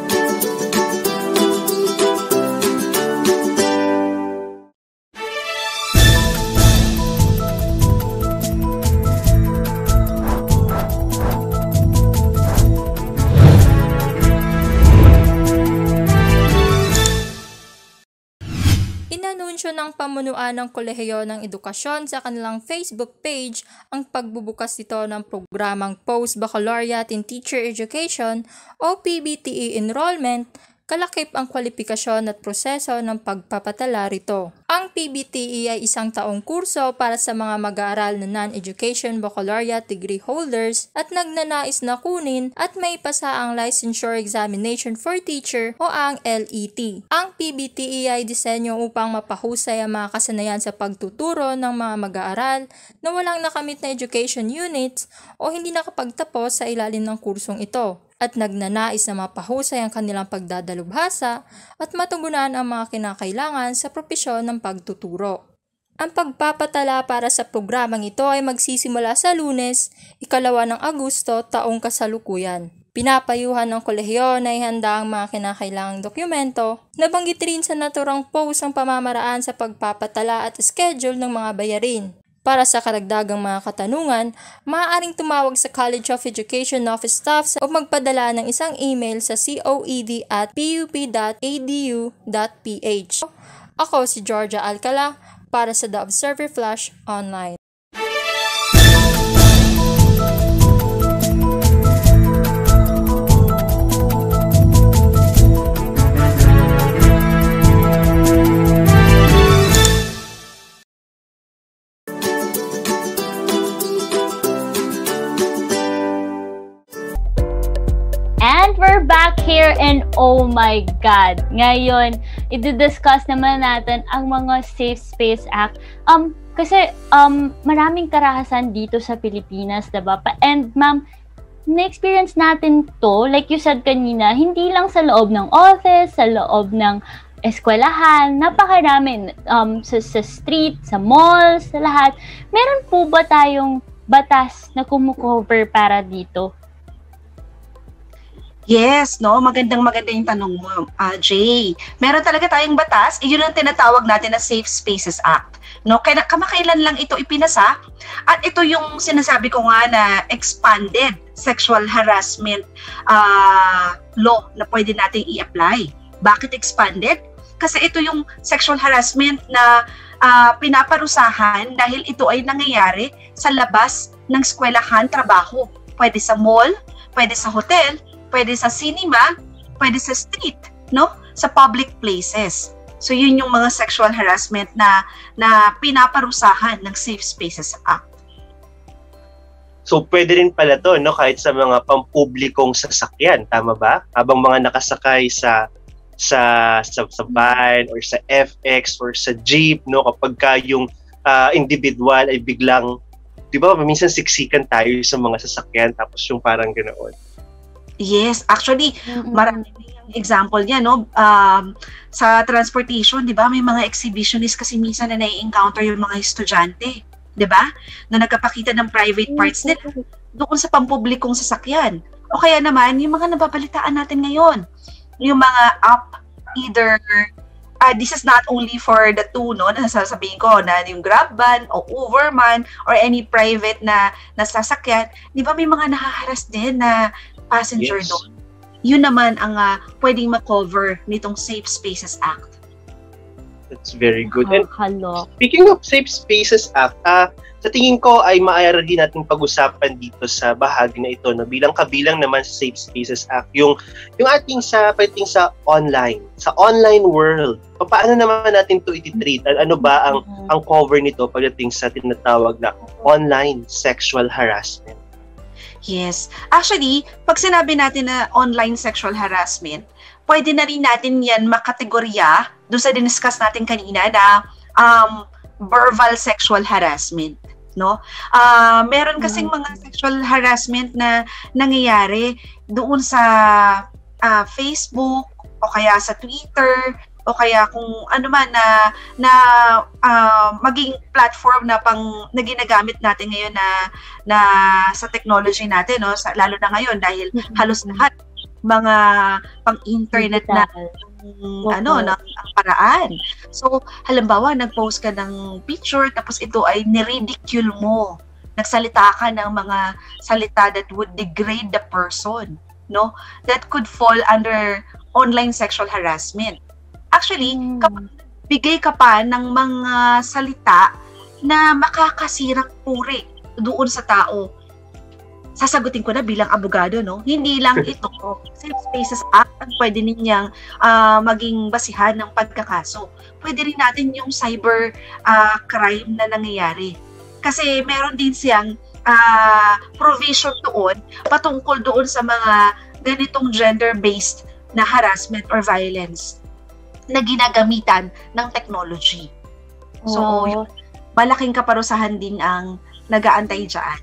Inanunsyo ng pamunuan ng Kolehiyo ng Edukasyon sa kanilang Facebook page ang pagbubukas nito ng programang Post-Baccalaureate in Teacher Education o PBTE enrollment kalakip ang kwalifikasyon at proseso ng pagpapatala rito. Ang PBTE ay isang taong kurso para sa mga mag-aaral na non-education baccalaureate degree holders at nagnanais na kunin at may pasa ang Licensure Examination for Teacher o ang LET. Ang PBTE ay disenyo upang mapahusay ang mga kasanayan sa pagtuturo ng mga mag-aaral na walang nakamit na education units o hindi nakapagtapos sa ilalim ng kursong ito, at nagnanais na mapahusay ang kanilang pagdadalubhasa at matugunan ang mga kinakailangan sa propesyon ng pagtuturo. Ang pagpapatala para sa programang ito ay magsisimula sa Lunes, 2 ng Agosto, taong kasalukuyan. Pinapayuhan ng kolehiyo na ihanda ang mga kinakailangang dokumento. Nabanggit rin sa naturang post ang pamamaraan sa pagpapatala at schedule ng mga bayarin. Para sa karagdagang mga katanungan, maaaring tumawag sa College of Education Office Staff o magpadala ng isang email sa coed@pup.edu.ph. Ako si Georgia Alcala para sa The Observer Flash Online. And we're back here and oh my God, ngayon, i-discuss naman natin ang mga Safe Space Act. Kasi maraming karahasan dito sa Pilipinas, diba? And ma'am, na-experience natin to, like you said kanina, hindi lang sa loob ng office, sa loob ng eskwelahan, napakarami, sa street, sa malls, sa lahat. Meron po ba tayong batas na kumukover para dito? Yes, no? Maganda yung tanong mo, Jay. Meron talaga tayong batas, yun ang tinatawag natin na Safe Spaces Act. No? Kaya kamakailan lang ito ipinasa, at ito yung sinasabi ko nga na expanded sexual harassment law na pwede nating i-apply. Bakit expanded? Kasi ito yung sexual harassment na pinaparusahan dahil ito ay nangyayari sa labas ng eskwelahan, trabaho. Pwede sa mall, pwede sa hotel, pwede sa cinema, pwede sa street, no? Sa public places. So yun yung mga sexual harassment na pinaparusahan ng Safe Spaces Act. So pwede rin pala to, no, kahit sa mga pampublikong sasakyan, tama ba? Habang mga nakasakay sa van or sa FX or sa jeep, no, kapag ka yung individual ay biglang, di ba, minsan siksikan tayo sa mga sasakyan tapos yung parang ganoon. Yes, actually, marami yung example niya, no? Sa transportation, di ba, may mga exhibitionist kasi minsan na nai-encounter yung mga estudyante, di ba? Na nagkapakita ng private parts nila doon sa pampublikong sasakyan. O kaya naman, yung mga nababalitaan natin ngayon, yung mga app, either, this is not only for the two, no, na sasabihin ko, na yung grab van o Uber man or any private na sasakyan, di ba may mga nahaharas din na passenger doon. Yun naman ang pwedeng ma-cover nitong Safe Spaces Act. That's very good. And Hello. speaking of Safe Spaces Act, sa tingin ko ay maaari din natin pag-usapan dito sa bahagi na ito, no, bilang kabilang naman sa Safe Spaces Act, yung ating pagdating sa online world. Paano naman natin to i-treat? Ano ba ang cover nito pagdating sa tinatawag na online sexual harassment? Yes. Actually, pag sinabi natin na online sexual harassment, pwede na rin natin yan makategorya doon sa diniscuss natin kanina na verbal sexual harassment, no? Meron kasing mga sexual harassment na nangyayari doon sa Facebook o kaya sa Twitter o kaya kung ano man na maging platform na na ginagamit natin ngayon na sa technology natin, no, lalo na ngayon dahil halos lahat mga pang-internet na ang paraan. So halimbawa nag-post ka ng picture tapos ito ay niridicule mo, nagsalita ka ng mga salita that would degrade the person, no, that could fall under online sexual harassment. Actually, kapag bigay ka pa ng mga salita na makakasirang puri doon sa tao, sasagutin ko na bilang abogado, no? Hindi lang ito, Safe Spaces Act ang pwede ninyang maging basihan ng pagkakaso. Pwede rin natin yung cyber crime na nangyayari. Kasi meron din siyang provision doon patungkol doon sa mga ganitong gender-based na harassment or violence na ginagamitan ng technology. So, malaking kaparusahan din ang nag-aantay dyan.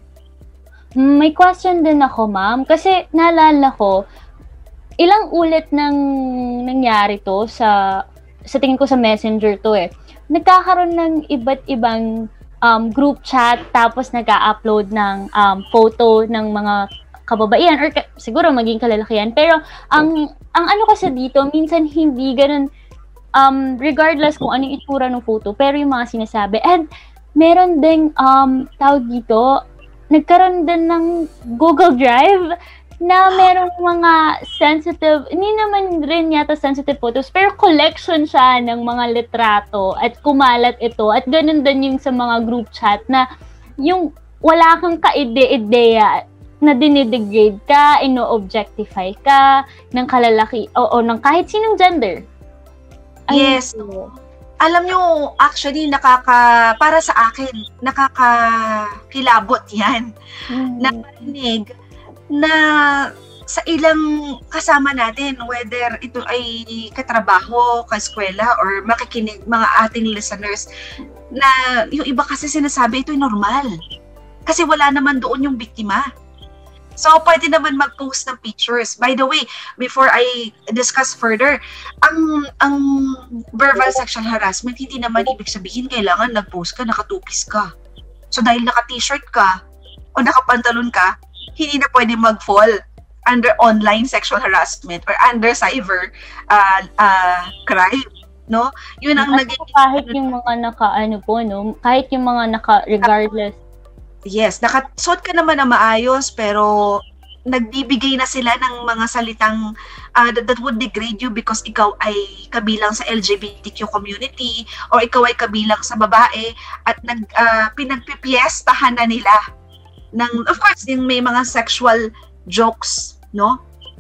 May question din ako, ma'am. Kasi naalala ko, ilang ulit nang nangyari to sa tingin ko sa messenger to eh. Nagkakaroon ng iba't ibang group chat tapos nag-upload ng photo ng mga kababaihan or siguro maging kalalakihan. Pero ang ano kasi dito, minsan hindi ganun regardless kung anong itsura ng photo, pero yung mga sinasabi. And meron ding tawag dito, nagkaroon din ng Google Drive na merong mga sensitive, hindi naman rin yata sensitive photos, pero collection siya ng mga litrato at kumalat ito. At ganun din yung sa mga group chat na yung wala kang kaide-ideya na dinidegrade ka, ino-objectify ka ng kalalaki o ng kahit sinong gender. Yes. Alam nyo, actually, para sa akin, nakakakilabot yan. Narinig na sa ilang kasama natin, whether ito ay katrabaho, kaeskwela, or makikinig mga ating listeners, na yung iba kasi sinasabi ito'y normal. Kasi wala naman doon yung biktima. So, pwede naman mag-post ng pictures. By the way, before I discuss further, ang verbal sexual harassment, hindi naman ibig sabihin kailangan nag-post ka, nakatupis ka. So, dahil naka-t-shirt ka o nakapantalon ka, hindi na pwede mag-fall under online sexual harassment or under cyber crime. No? Yun ang naging... Kahit yung mga kahit yung mga regardless. Yes, nakasuot ka naman na maayos pero nagbibigay na sila ng mga salitang that would degrade you because ikaw ay kabilang sa LGBTQ community or ikaw ay kabilang sa babae at pinagpipiestahan na nila ng, of course, yung may mga sexual jokes, no?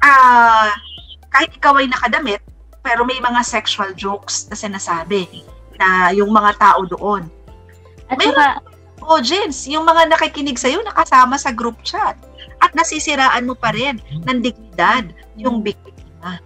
Kahit ikaw ay nakadamit, pero may mga sexual jokes na sinasabi na yung mga tao doon. At saka, audience, yung mga nakikinig sa'yo nakasama sa group chat at nasisiraan mo pa rin ng dignidad yung biktima.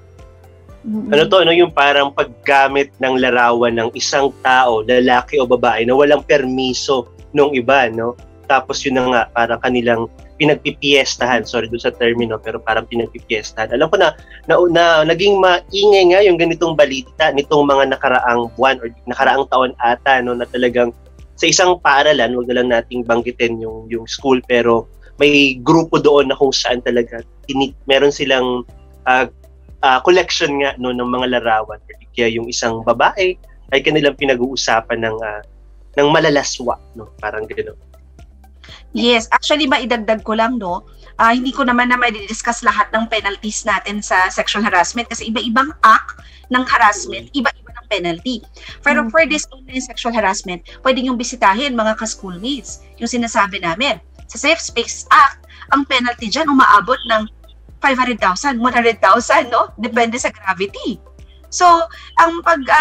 Yung parang paggamit ng larawan ng isang tao, lalaki o babae, na walang permiso nung iba, no? Tapos yun na nga, parang kanilang pinagpipiestahan, sorry doon sa termino, pero parang pinagpipiestahan. Alam ko na naging maingay nga yung ganitong balita nitong mga nakaraang buwan or nakaraang taon ata, no, na talagang sa isang paaralan, wag na lang nating banggitin yung school, pero may grupo doon na kung saan talaga meron silang collection nga no ng mga larawan. Kaya yung isang babae ay kanilang pinag-uusapan ng malalaswa, no, parang gano'n. Yes, actually maidagdag ko lang, no. Hindi ko naman na mai-discuss lahat ng penalties natin sa sexual harassment kasi iba-ibang act ng harassment, iba-iba ng penalty. Pero for this online sexual harassment, pwede niyong bisitahin mga ka-schoolmates. Yung sinasabi namin, sa Safe Spaces Act, ang penalty dyan umaabot ng 500,000, 100,000, no? Depende sa gravity. So, ang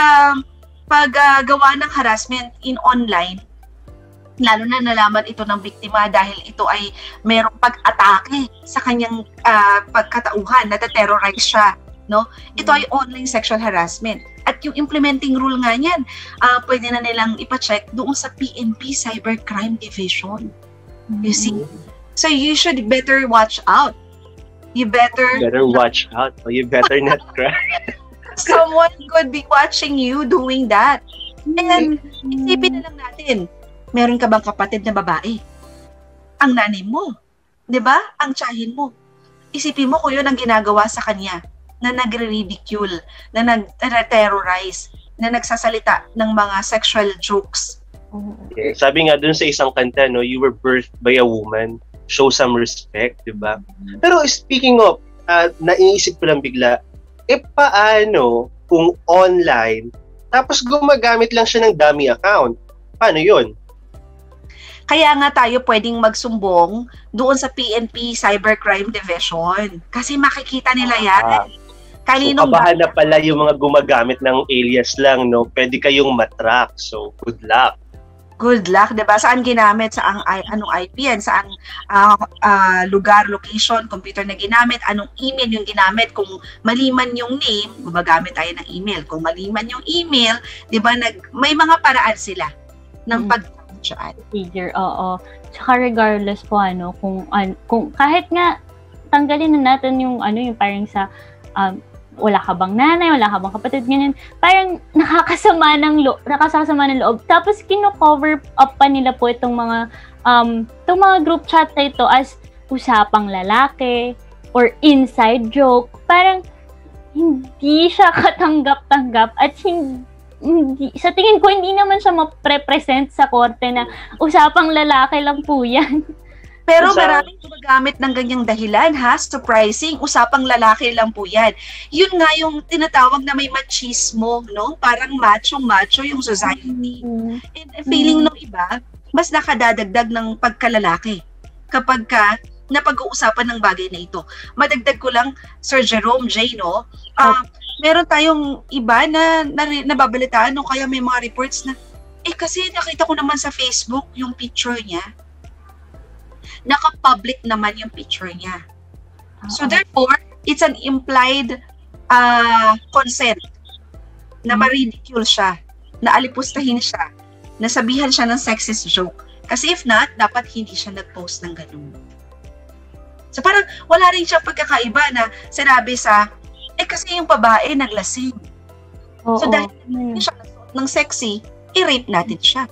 paggawa ng harassment in online, lalo na nalaman ito ng biktima dahil ito ay merong pag-atake sa kanyang pagkatauhan, na-terrorize siya, no? Ito ay online sexual harassment. At yung implementing rule nga niyan, pwede na nilang ipa-check doon sa PNP Cybercrime Division. You see? So you should better watch out. You better watch out. Or you better not cry. Someone could be watching you doing that. And isipin na lang natin, meron ka bang kapatid na babae? Ang nanay mo, 'di ba? Ang tiyahin mo. Isipin mo kung 'yun ang ginagawa sa kanya, na nagre-ridicule, na nag-terrorize, na nagsasalita ng mga sexual jokes. Yeah, sabi nga dun sa isang kanta, no, you were birthed by a woman, show some respect, 'di ba? Pero speaking of, naiisip ko lang bigla, paano kung online, tapos gumagamit lang siya ng dummy account? Paano 'yun? Kaya nga tayo pwedeng magsumbong doon sa PNP Cybercrime Division. Kasi makikita nila yan. So, kabahan na pala yung mga gumagamit ng alias lang, no? Pwede kayong matrack. So, good luck. Good luck, 'di ba? Saan ginamit, sa anong IP yan, saan lugar, location, computer na ginamit, anong email yung ginamit. Kung maliman yung name, gumagamit tayo ng email. Kung maliman yung email, 'di ba, may mga paraan sila ng pag-chat. Oo. Tsaka regardless po kung kahit nga tanggalin na natin yung yung parang sa wala ka bang nanay, wala ka bang kapatid, ganyan. Parang nakakasama ng loob. Tapos kino-cover up pa nila po itong mga group chat na ito as usapang lalaki or inside joke. Parang hindi siya katanggap-tanggap at hindi, sa tingin ko hindi naman siya ma-represent sa korte na usapang lalaki lang po yan. Pero maraming gumagamit ng ganyang dahilan, ha? Surprising, usapang lalaki lang po yan. Yun nga yung tinatawag na may machismo, no? Parang macho-macho yung society. And feeling ng iba, mas nakadadagdag ng pagkalalaki kapag napag-uusapan ng bagay na ito. Madagdag ko lang, Sir Jerome J, no? Meron tayong iba na nababalitaan, no? Kaya may mga reports na, kasi nakita ko naman sa Facebook yung picture niya. Naka-public naman yung picture niya. So therefore, it's an implied consent na ma-ridicule siya, na alipustahin siya, nasabihan siya ng sexist joke. Kasi if not, dapat hindi siya nag-post ng ganun. So parang wala rin siya pagkakaiba na sinabi kasi yung babae naglasing. So dahil hindi siya nasuot ng sexy, i-rape natin siya.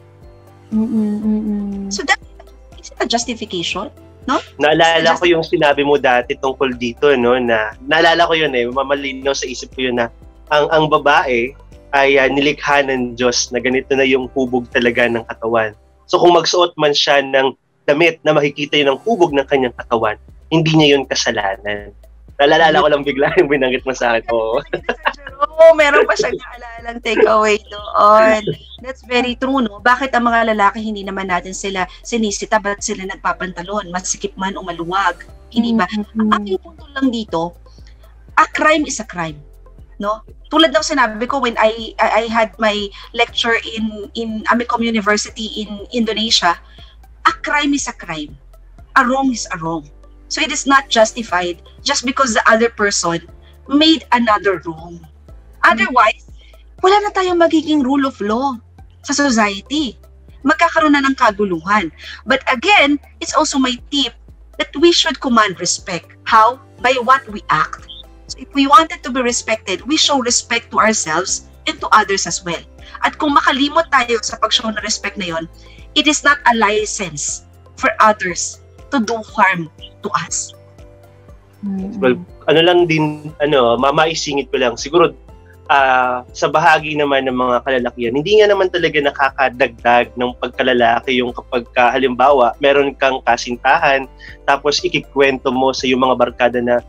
So that is it a justification? No? Naalala ko yung sinabi mo dati tungkol dito, no, na naalala ko yun mamalinaw sa isip ko yun na ang babae ay nilikha ng Diyos na ganito na yung hubog talaga ng katawan. So kung magsuot man siya ng damit na makikita yun ang hubog ng kanyang katawan, hindi niya yun kasalanan. Naalala ko lang bigla yung binanggit mo sa akin. Meron pa siyang naalalang takeaway doon. That's very true, no? Bakit ang mga lalaki hindi naman natin sila sinisita, ba't sila nagpapantalon, masikip man o maluwag? Hindi ba? Ang aking punto lang dito, a crime is a crime, no? Tulad ng sinabi ko when I had my lecture in Amicom University in Indonesia, a crime is a crime. A wrong is a wrong. So it is not justified just because the other person made another wrong. Otherwise, wala na tayong magiging rule of law sa society. Magkakaroon na ng kaguluhan. But again, it's also my tip that we should command respect. How? By what we act. So if we wanted to be respected, we show respect to ourselves and to others as well. At kung makalimot tayo sa pag-show ng respect na yon, it is not a license for others to do harm to us. Well, mamaisingit ko lang. Siguro, sa bahagi naman ng mga kalalakihan, hindi nga naman talaga nakakadagdag ng pagkalalaki yung kapag halimbawa, meron kang kasintahan, tapos ikikwento mo sa yung mga barkada na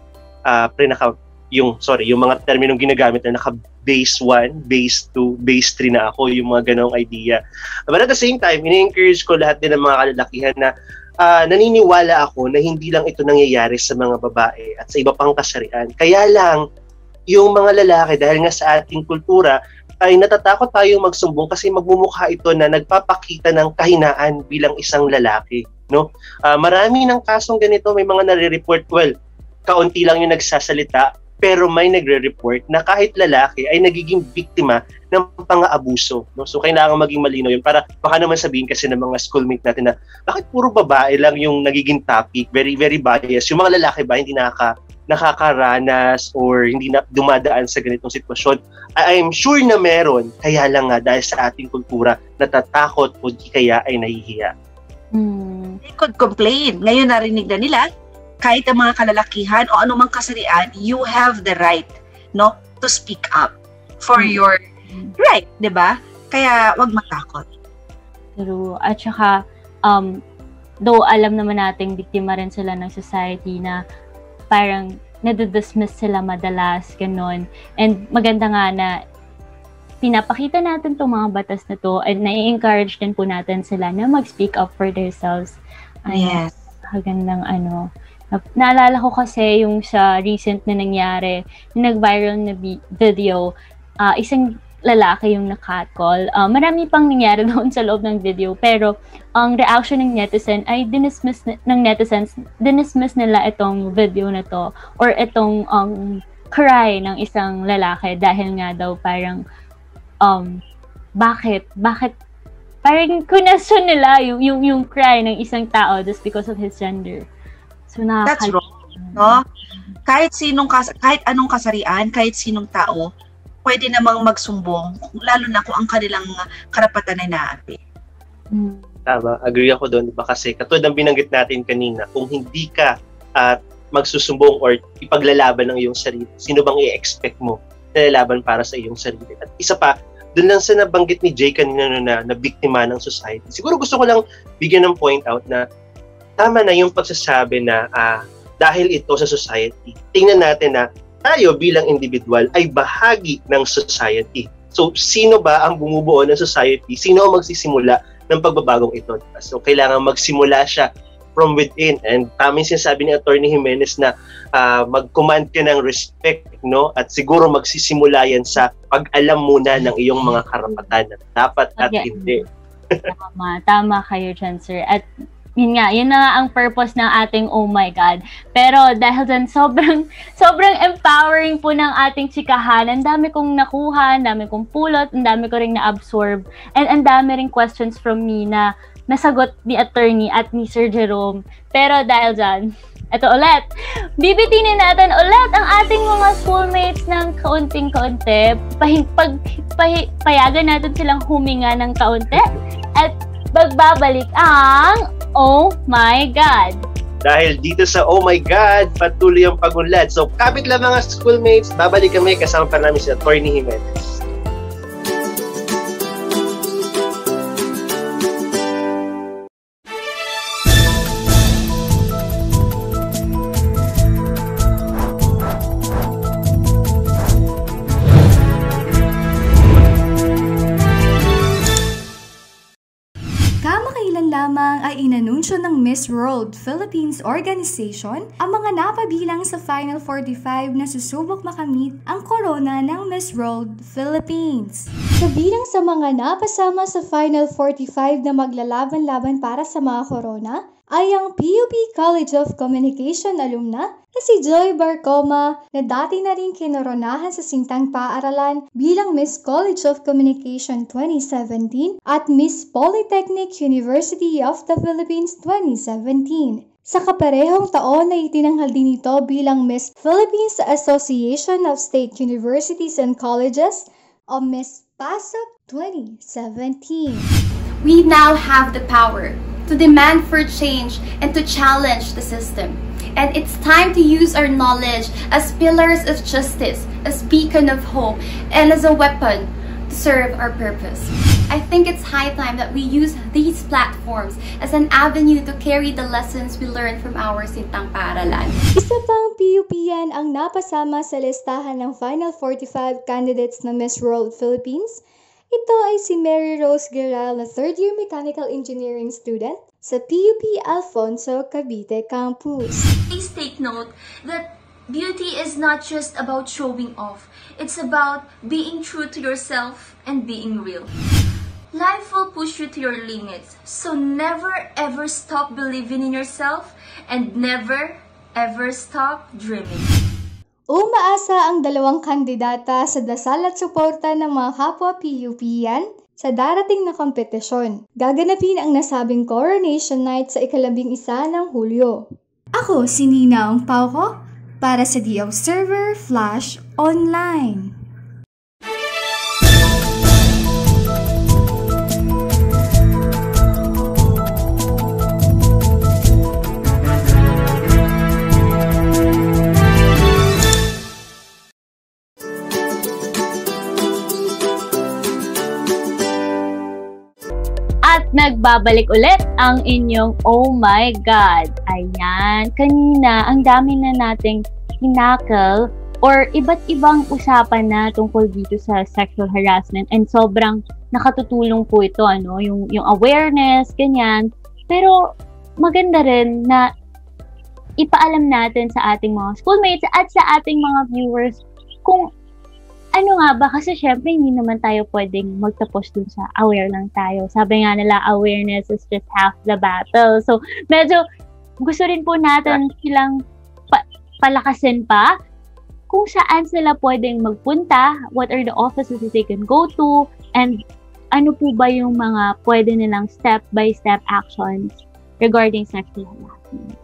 yung mga terminong ginagamit na naka-base 1, base 2, base 3 na ako, yung mga ganong idea. But at the same time, ini-encourage ko lahat din ng mga kalalakihan na naniniwala ako na hindi lang ito nangyayari sa mga babae at sa iba pang kasarian. Kaya lang, yung mga lalaki, dahil nga sa ating kultura, ay natatakot tayong magsumbong kasi magmumukha ito na nagpapakita ng kahinaan bilang isang lalaki. No? Marami ng kasong ganito, may mga nare-report, kaunti lang yung nagsasalita, pero may nagre-report na kahit lalaki ay nagiging biktima ng pang-aabuso. No? So kailangan maging malinaw yun para baka naman sabihin kasi ng mga schoolmate natin na bakit puro babae lang yung nagiging topic, very very biased. Yung mga lalaki ba hindi nakakaranas or hindi na dumadaan sa ganitong sitwasyon? I'm sure na meron, kaya lang nga dahil sa ating kultura natatakot o di kaya ay nahihiya. They could complain. Ngayon narinig na nila, kahit ang mga kalalakihan o anumang kasarian, you have the right, no, to speak up for your right, 'di ba? Kaya wag matakot. True. At saka though alam naman nating biktima rin sila ng society na parang nadidismiss sila madalas, ganon. And maganda nga na pinapakita natin itong mga batas na to and nai-encourage din po natin sila na mag-speak up for themselves. Yes. Magandang naalala ko kasi yung sa recent na nangyari, yung nag-viral na video, isang lalaki yung na-catcall. Marami pang nangyari doon sa loob ng video, pero ang reaction ng netizen ay dinismiss nila itong video na to or itong cry ng isang lalaki dahil nga daw parang bakit parang kunasyon nila yung cry ng isang tao just because of his gender. So That's wrong, no? Kahit anong kasarian, kahit sinong tao, pwede namang magsumbong, lalo na kung ang kanilang karapatan ay naapi. Tama, agree ako doon, diba? Kasi katulad ng binanggit natin kanina, kung hindi ka magsusumbong or ipaglalaban ng iyong sarili, sino bang i-expect mo na lalaban para sa iyong sarili? At isa pa, doon lang sa nabanggit ni Jay kanina na biktima ng society. Siguro gusto ko lang bigyan ng point out na tama na yung pagsasabi na dahil ito sa society, tingnan natin na tayo bilang individual ay bahagi ng society. So, sino ba ang bumubuo ng society? Sino ang magsisimula ng pagbabagong ito? So, kailangan magsimula siya from within. And tamang sinasabi ni Attorney Jimenez na mag-command ka ng respect, no? At siguro magsisimula yan sa pag-alam muna ng iyong mga karapatan na dapat at hindi. Tama kayo dyan, sir. At yun na ang purpose ng ating Oh My God. Pero dahil dyan, sobrang empowering po ng ating chikahan. Ang dami kong nakuha, ang dami kong pulot, ang dami ko ring na-absorb, and ang dami ring questions from me na nasagot ni attorney at ni Sir Jerome. Pero dahil dyan, ito ulit, bibitinin natin ulit ang ating mga schoolmates ng kaunting-kaunti. Payagan natin silang huminga ng kaunti at magbabalik ang Oh My God. Dahil dito sa Oh My God, patuloy ang pagunlad. So, kapit lang mga schoolmates, babalik kami kasama pa namin si Attorney Jimenez. Lamang ay inanunsyo ng Miss World Philippines Organization ang mga napabilang sa Final 45 na susubok makamit ang corona ng Miss World Philippines. Kabilang sa mga napasama sa Final 45 na maglalaban-laban para sa mga corona ay ang PUP College of Communication alumna na si Joy Barcoma na dati na rin kinoronahan sa Sintang Paaralan bilang Miss College of Communication 2017 at Miss Polytechnic University of the Philippines 2017. Sa kaparehong taon na itinanghal din ito bilang Miss Philippines Association of State Universities and Colleges o Miss PASOC 2017. We now have the power to demand for change and to challenge the system. And it's time to use our knowledge as pillars of justice, as beacon of hope, and as a weapon to serve our purpose. I think it's high time that we use these platforms as an avenue to carry the lessons we learned from our Sintang Paaralan. Isa pang PUP-yan ang napasama sa listahan ng Final 45 candidates na Miss World Philippines. Ito ay si Mary Rose Guerral na third-year mechanical engineering student sa PUP Alfonso Cavite Campus. Please take note that beauty is not just about showing off. It's about being true to yourself and being real. Life will push you to your limits, so never ever stop believing in yourself and never ever stop dreaming. Umaasa ang dalawang kandidata sa dasal at suporta ng mga kapwa PUP-yan sa darating na kompetisyon. Gaganapin ang nasabing Coronation Night sa ika-11 ng Hulyo. Ako si Nina Ong Pauko para sa The Observer Flash Online. At nagbabalik ulit ang inyong Oh My God. Ayan, kanina ang dami na nating hinakal or iba't ibang usapan na tungkol dito sa sexual harassment, and sobrang nakatutulong po ito, yung awareness, ganyan. Pero maganda rin na ipaalam natin sa ating mga schoolmates at sa ating mga viewers kung ano nga ba, kasi syempre hindi naman tayo pwedeng magtapos dun sa aware lang tayo. Sabi nga nila, awareness is just half the battle. So, medyo gusto rin po natin silang palakasin pa kung saan sila pwedeng magpunta, what are the offices that they can go to, and ano po ba yung mga pwede nilang step-by-step actions regarding sexual harassment.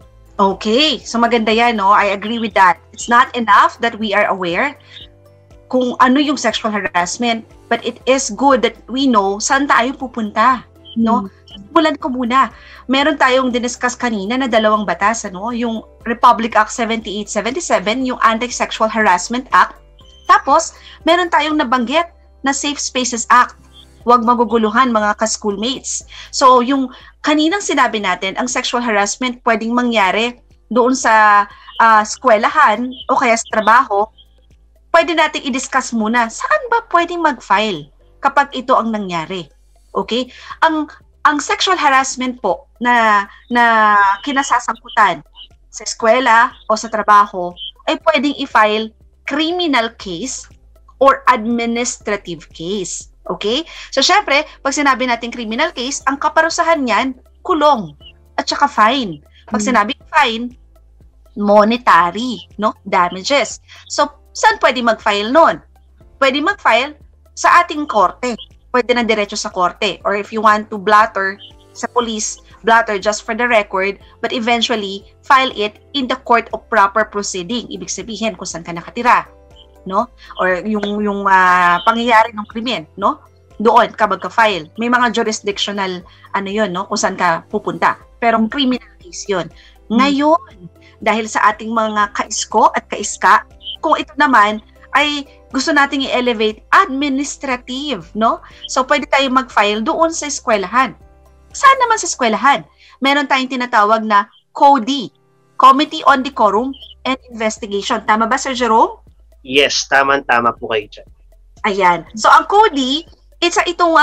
Okay, so maganda yan, no? I agree with that. It's not enough that we are aware kung ano yung sexual harassment, but it is good that we know saan tayo pupunta, no? Simulan ko muna. Meron tayong diniscuss kanina na dalawang batas, yung Republic Act 7877, yung Anti-Sexual Harassment Act. Tapos, meron tayong nabanggit na Safe Spaces Act. Huwag maguguluhan mga ka-schoolmates. So, yung kaninang sinabi natin, ang sexual harassment pwedeng mangyari doon sa eskwelahan o kaya sa trabaho. Pwede nating i-discuss muna, saan ba pwedeng mag-file kapag ito ang nangyari? Okay? Ang sexual harassment po na kinasasangkutan sa eskwela o sa trabaho ay pwedeng i-file criminal case or administrative case. Okay? So, syempre, pag sinabi natin criminal case, ang kaparusahan niyan, kulong at saka fine. Pag sinabing fine, monetary, damages. So, saan pwede mag-file nun? Pwede mag-file sa ating korte. Pwede na diretso sa korte. Or if you want to blatter sa police, blatter just for the record, but eventually, file it in the court of proper proceeding. Ibig sabihin kung saan ka nakatira. Or yung pangyayari ng krimen, doon ka magka-file. May mga jurisdictional, kung saan ka pupunta. Pero criminal case yun. Ngayon, dahil sa ating mga kaisko at kaiska, kung ito naman ay gusto nating i-elevate administrative, So, pwede tayo mag-file doon sa eskwelahan. Saan naman sa eskwelahan? Meron tayong tinatawag na CODI, Committee on Decorum and Investigation. Tama ba, Sir Jerome? Yes, tama po kayo dyan. Ayan. So, ang CODI, itong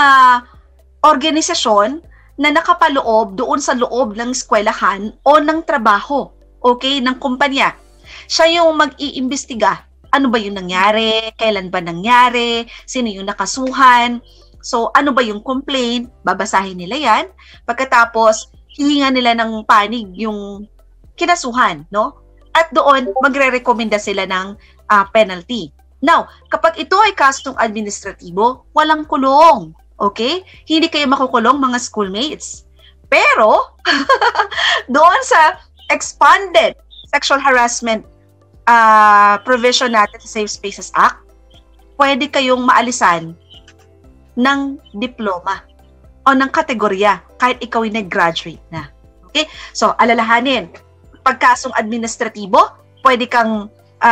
organisasyon na nakapaloob doon sa loob ng eskwelahan o ng trabaho, ng kumpanya. Siya yung mag-iimbestiga. Ano ba yung nangyari? Kailan ba nangyari? Sino yung nakasuhan? So, ano ba yung complaint? Babasahin nila yan. Pagkatapos, hihinga nila ng panig yung kinasuhan, At doon, magre-rekomenda sila ng penalty. Now, kapag ito ay kasong administratibo, walang kulong. Okay? Hindi kayo makukulong, mga schoolmates. Pero, doon sa expanded sexual harassment provision natin sa Safe Spaces Act, pwede kayong maalisan ng diploma o ng kategorya kahit ikaw ay nag-graduate na. Okay? So, alalahanin, pagkasong administratibo, pwede kang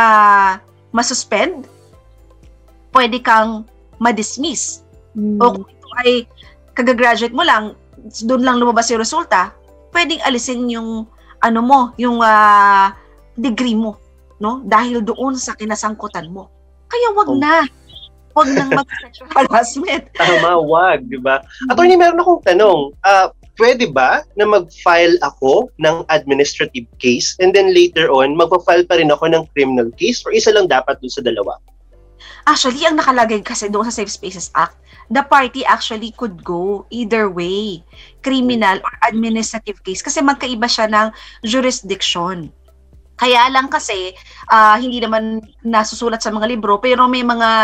masuspend, pwede kang ma-dismiss. O kung ito ay kagagraduate mo lang, doon lang lumabas yung resulta, pwedeng alisin yung yung degree mo, dahil doon sa kinasangkutan mo. Kaya wag nang mag-sexual harassment. Tama, wag, di ba? Attorney, meron akong tanong. Pwede ba na mag-file ako ng administrative case and then later on, magpa-file pa rin ako ng criminal case or isa lang dapat dun sa dalawa? Actually, ang nakalagay kasi doon sa Safe Spaces Act, the party actually could go either way, criminal or administrative case, kasi magkaiba siya ng jurisdiction. Kaya lang kasi, hindi naman nasusulat sa mga libro, pero may mga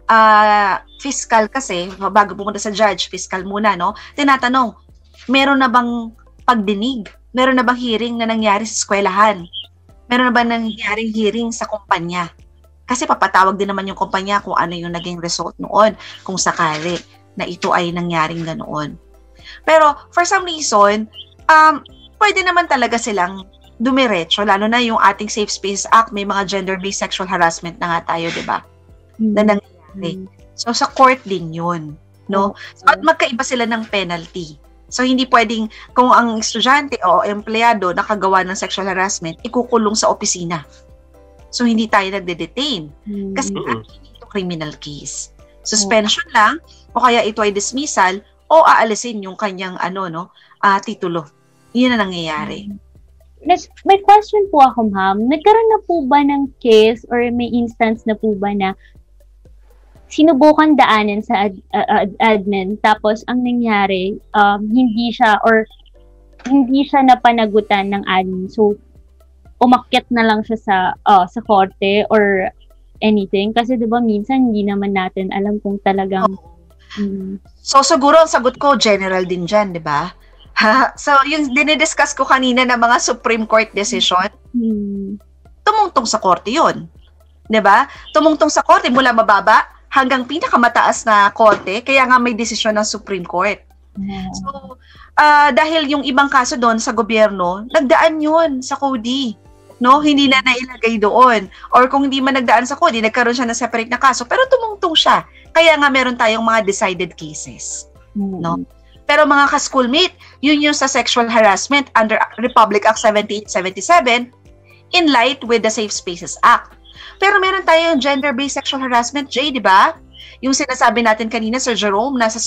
fiscal kasi, bago pumunta sa judge, fiscal muna, tinatanong, meron na bang pagdinig? Meron na bang hearing na nangyari sa eskwelahan? Meron na bang nangyaring hearing sa kumpanya? Kasi papatawag din naman yung kumpanya kung ano yung naging result noon, kung sakali na ito ay nangyaring ganoon. Pero for some reason, pwede naman talaga silang dumiretso, lalo na yung ating Safe Space Act, may mga gender-based sexual harassment na nga tayo, di ba? Na nangyayari. So, sa court din yun, So, at magkaiba sila ng penalty. So, hindi pwedeng, kung ang estudyante o empleyado nakagawa ng sexual harassment, ikukulong sa opisina. So, hindi tayo nagde-detain. Kasi hindi ito criminal case. Suspension lang, o kaya ito ay dismissal, o aalisin yung kanyang titulo. Yun na nangyayari. May question po ako, ma'am. Nagkaroon na po ba ng case or may instance na po ba na sinubukan daanin sa admin, tapos ang nangyari, hindi siya napanagutan ng admin. So, umakyat na lang siya sa korte or anything. Kasi diba minsan hindi naman natin alam kung talagang... So, siguro ang sagot ko, general din dyan, di ba? So, yung dinidiscuss ko kanina na mga Supreme Court decision, tumungtong sa korte yun. Di ba? Tumungtong sa korte mula mababa hanggang pinakamataas na korte, kaya nga may desisyon ng Supreme Court. So, dahil yung ibang kaso doon sa gobyerno, nagdaan yun sa CODI. No, hindi na nailagay doon. Or kung hindi man nagdaan sa CODI, nagkaroon siya ng separate na kaso, pero tumungtong siya. Kaya nga meron tayong mga decided cases. No? Pero mga ka-schoolmate, yun yung sa sexual harassment under Republic Act 7877 in light with the Safe Spaces Act. Pero meron tayong gender-based sexual harassment, Jay, di ba? Yung sinasabi natin kanina, Sir Jerome, nasa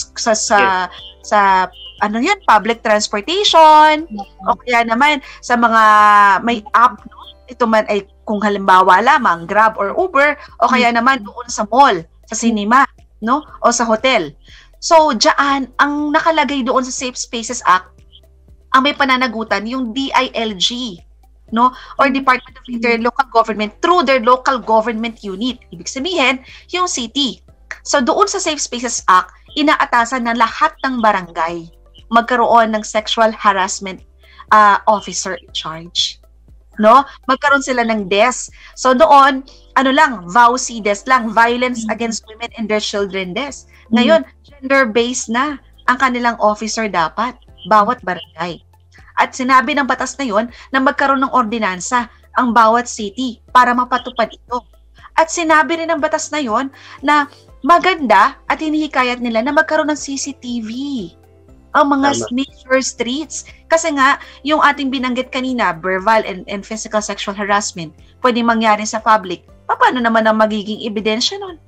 public transportation, o kaya naman sa mga may app, no? Ito man ay kung halimbawa lamang Grab or Uber, o kaya naman doon sa mall, sa cinema, no? O sa hotel. So, diyan, ang nakalagay doon sa Safe Spaces Act, ang may pananagutan, yung DILG, no? Or Department of Interior Local Government through their local government unit. Ibig sabihin, yung city. So, doon sa Safe Spaces Act, inaatasan na lahat ng barangay magkaroon ng sexual harassment officer in charge. No? Magkaroon sila ng DES. So doon, VAUC DES lang, Violence Against Women and Their Children DES. Ngayon, gender-based na ang kanilang officer dapat, bawat barangay. At sinabi ng batas na yon na magkaroon ng ordinansa ang bawat city para mapatupad ito. At sinabi rin ng batas na yon na maganda at hinihikayat nila na magkaroon ng CCTV ang mga major streets. Kasi nga, yung ating binanggit kanina, verbal and physical sexual harassment, pwede mangyari sa public. Paano naman ang magiging ebidensya nun?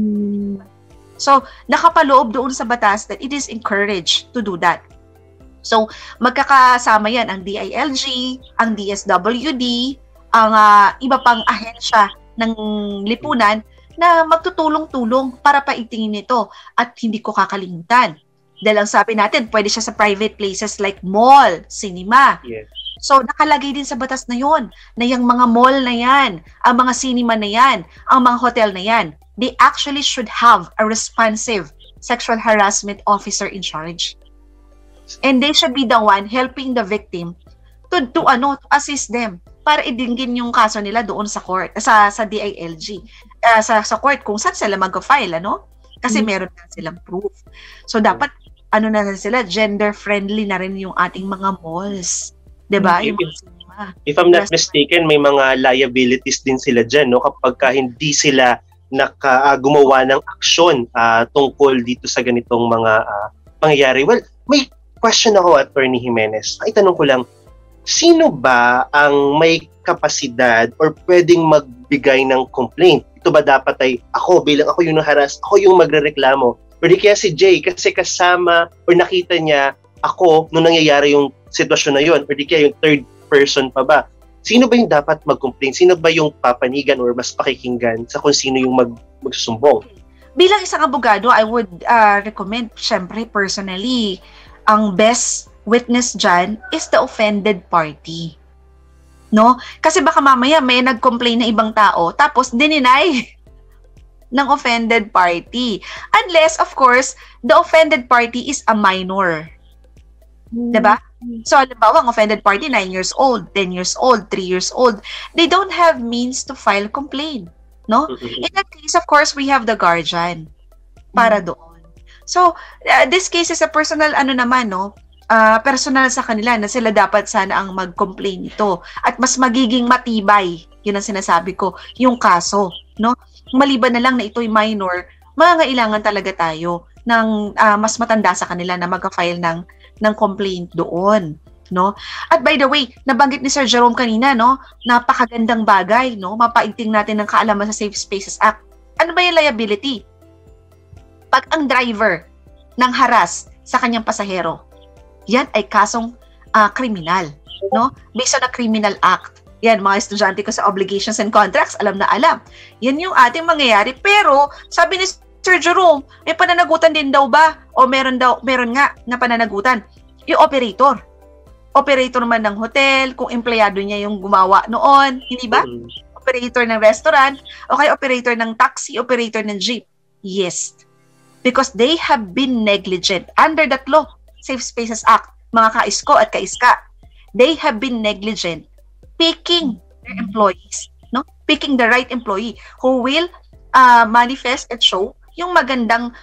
So, nakapaloob doon sa batas that it is encouraged to do that. So, magkakasama yan ang DILG, ang DSWD, ang iba pang ahensya ng lipunan na magtutulong-tulong para paitingin ito. At hindi ko kakalimutan. Dahil ang sabi natin, pwede siya sa private places like mall, cinema. Yes. So, nakalagay din sa batas na yon na yung mga mall na yan, ang mga cinema na yan, ang mga hotel na yan, they actually should have a responsive sexual harassment officer in charge. And they should be the one helping the victim to assist them para idinggin yung kaso nila doon sa court, sa DILG, sa court kung saan sila mag-file, Kasi meron na silang proof. So, dapat na sila, gender-friendly na rin yung ating mga malls. Diba? If I'm not mistaken, may mga liabilities din sila dyan, kapag hindi sila gumawa ng aksyon tungkol dito sa ganitong mga pangyayari. Well, may question ako, Attorney Jimenez. Itanong ko lang, sino ba ang may kapasidad or pwedeng magbigay ng complaint? Ito ba dapat ay ako, bilang ako yung na-harass, ako yung magrereklamo? Or di kaya si Jay, kasi kasama or nakita niya ako nung nangyayari yung sitwasyon na yun, or di kaya yung third person pa ba? Sino ba yung dapat mag-complain? Sino ba yung papanigan or mas pakikinggan sa kung sino yung magsusumbong? Bilang isang abogado, I would recommend, syempre, personally, ang best witness dyan is the offended party. No? Kasi baka mamaya may nag-complain na ibang tao, tapos dininay ng offended party. Unless, of course, the offended party is a minor. Diba? So, halimbawa, ang offended party, 9 years old, 10 years old, 3 years old, they don't have means to file complaint. No? In that case, of course, we have the guardian para doon. So, this case is a personal, personal sa kanila na sila dapat sana ang mag-complain ito. At mas magiging matibay, yun ang sinasabi ko, yung kaso. No? Maliban na lang na ito'y minor, mangangailangan talaga tayo ng mas matanda sa kanila na mag-file ng complaint doon. no? At by the way, nabanggit ni Sir Jerome kanina, no? Napakagandang bagay, no? Mapaigting natin ng kaalaman sa Safe Spaces Act. Ano ba yung liability? Pag ang driver nang harass sa kanyang pasahero, yan ay kasong kriminal, no? Based on a criminal act. Yan, mga estudyante ko sa obligations and contracts, alam na alam. Yan yung ating mangyayari. Pero, sabi ni Sir Jerome, may pananagutan din daw ba? O meron nga na pananagutan. Yung operator. Operator man ng hotel, kung empleyado niya yung gumawa noon, hindi ba? Operator ng restaurant, o kaya operator ng taxi, operator ng jeep. Yes. Because they have been negligent under that law, Safe Spaces Act, mga kaisko at kaiska. They have been negligent picking their employees, no? Picking the right employee who will manifest and show yung magandang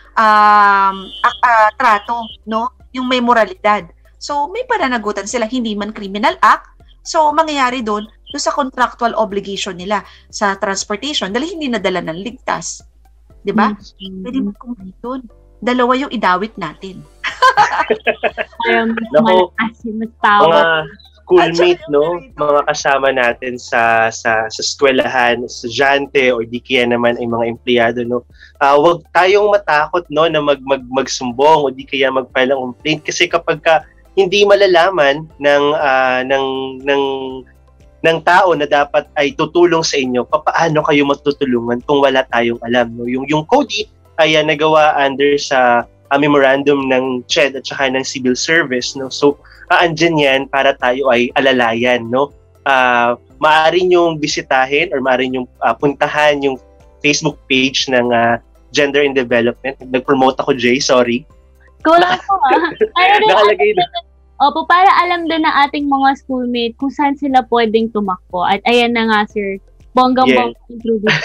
trato, no? Yung may moralidad. So, may pananagutan sila, hindi man criminal act. So, mangyayari doon sa contractual obligation nila sa transportation dahil hindi nadala ng ligtas. Diba? Pwede mo kumulito doon. Dalawa yung idawit natin. Naku, mga schoolmate, no? Mga kasama natin sa eskwelahan, estudyante, or di kaya naman ay mga empleyado, no? Huwag tayong matakot, no, na magsumbong o di kaya mag-file ng complaint kasi kapag hindi malalaman ng tao na dapat ay tutulong sa inyo, paano kayo matutulungan kung wala tayong alam, no? Yung CODI ay nagawa under sa memorandum ng GAD at saka ng civil service, no? So andyan yan para tayo ay alalayan, no? Maaari nyong bisitahin or maaari nyong puntahan yung Facebook page ng Gender and Development. Nag-promote ako, Jay, sorry. Kulang po Nakalagay na. Opo, para alam din ng ating mga schoolmate kung saan sila pwedeng tumakbo. At ayan na nga, sir. Bonggang-bonggang introduce.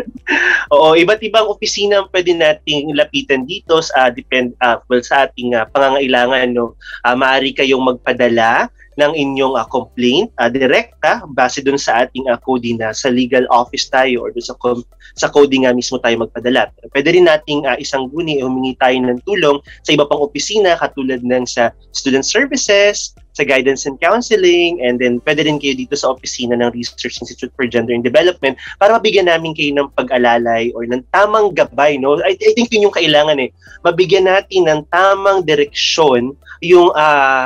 Oo, iba't ibang opisina pwede nating lapitan dito sa sa ating pangangailangan, no. Maaari kayong magpadala ng inyong complaint direkta base dun sa ating CODI na sa legal office tayo or sa CODI nga mismo tayo magpadala. Pwede rin nating isang guni humingi tayo ng tulong sa iba pang opisina katulad ng sa student services, sa guidance and counseling, and then pwede rin kayo dito sa opisina ng Research Institute for Gender and Development para mabigyan namin kayo ng pag-alalay or ng tamang gabay, no? I think yun yung kailangan mabigyan natin ng tamang direksyon yung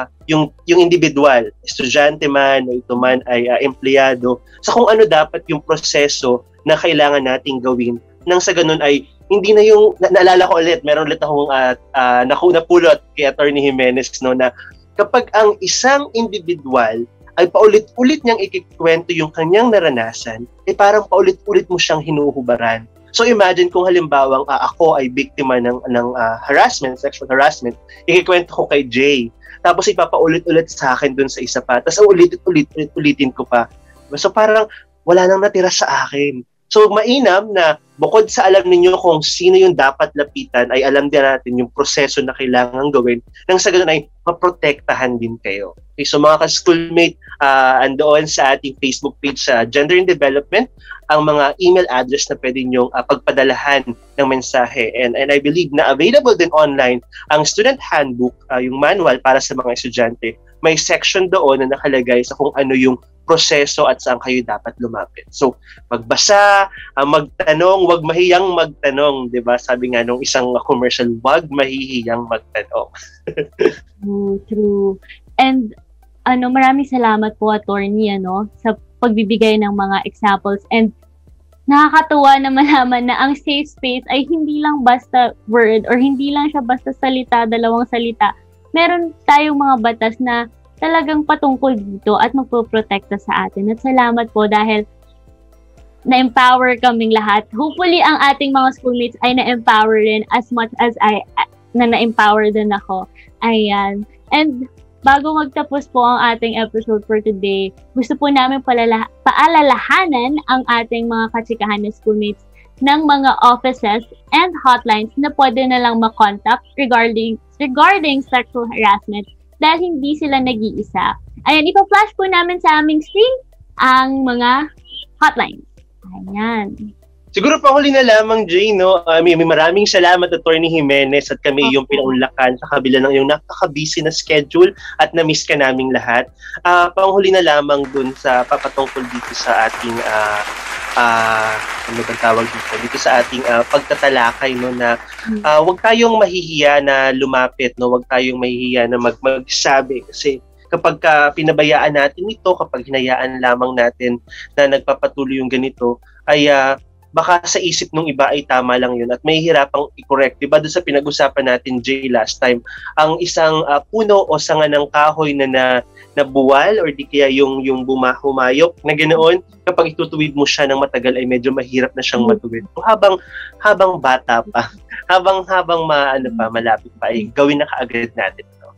individual, estudyante man o ito man ay empleyado sa kung ano dapat yung proseso na kailangan nating gawin nang sa ganun ay hindi na yung naalala ko ulit, meron ulit akong napulot kay Attorney Jimenez, no, na kapag ang isang individual ay paulit-ulit niyang ikikwento yung kanyang naranasan, parang paulit-ulit mo siyang hinuhubaran. So imagine kung halimbawa ako ay biktima ng harassment, sexual harassment, ikikwento ko kay Jay, tapos ipapaulit-ulit sa akin dun sa isa pa, tapos ulitin ko pa. So parang wala nang natira sa akin. So mainam na bukod sa alam ninyo kung sino yung dapat lapitan, ay alam din natin yung proseso na kailangan gawin nang sa ganun ay maprotektahan din kayo. Okay, so mga ka-schoolmate, andoon sa ating Facebook page sa Gender and Development, ang mga email address na pwede nyong pagpadalahan ng mensahe. And I believe na available din online ang student handbook, yung manual para sa mga estudyante. May section doon na nakalagay sa kung ano yung proseso at saan kayo dapat lumapit. So, magbasa, magtanong, wag mahiyang magtanong, 'di ba? Sabi nga nung isang commercial, wag mahihiyang magtanong. True. And maraming salamat po, attorney, sa pagbibigay ng mga examples, and nakakatuwa na malaman na ang safe space ay hindi lang basta word or hindi lang siya basta salita, dalawang salita. Meron tayong mga batas na talagang patungkol dito at magpoprotekta sa atin. At salamat po dahil na-empower kaming lahat. Hopefully, ang ating mga schoolmates ay na-empower rin as much as na-empower din ako. Ayan. And bago magtapos po ang ating episode for today, gusto po namin paalalahanan ang ating mga katsikahan na schoolmates ng mga offices and hotlines na pwede na lang makontak regarding sexual harassment dahil hindi sila nag-iisa. Ayan, ipa-flash po namin sa aming screen ang mga hotlines. Ayan. Siguro panghuli na lamang, Jay, no? May maraming salamat, Attorney Jimenez, at kami yung pinaunlakan sa kabila ng iyong napaka-busy na schedule at na-miss ka naming lahat. Panghuli na lamang dun sa papatungkol dito sa ating ano bang tawag dito sa ating pagtatalakay, no, na wag tayong mahihiya na lumapit, no, wag tayong mahihiya na magsabi, kasi kapag pinabayaan natin ito, kapag hinayaan lamang natin na nagpapatuloy yung ganito, ay baka sa isip nung iba ay tama lang yun at may hirapang i-correct. Diba doon sa pinag-usapan natin, Jay, last time, ang isang puno o sanga ng kahoy na nabuwal or di kaya yung humayok na ganoon, kapag itutuwid mo siya ng matagal ay medyo mahirap na siyang matuwid. So, habang bata pa, habang malapit pa, ay gawin na kaagad natin ito.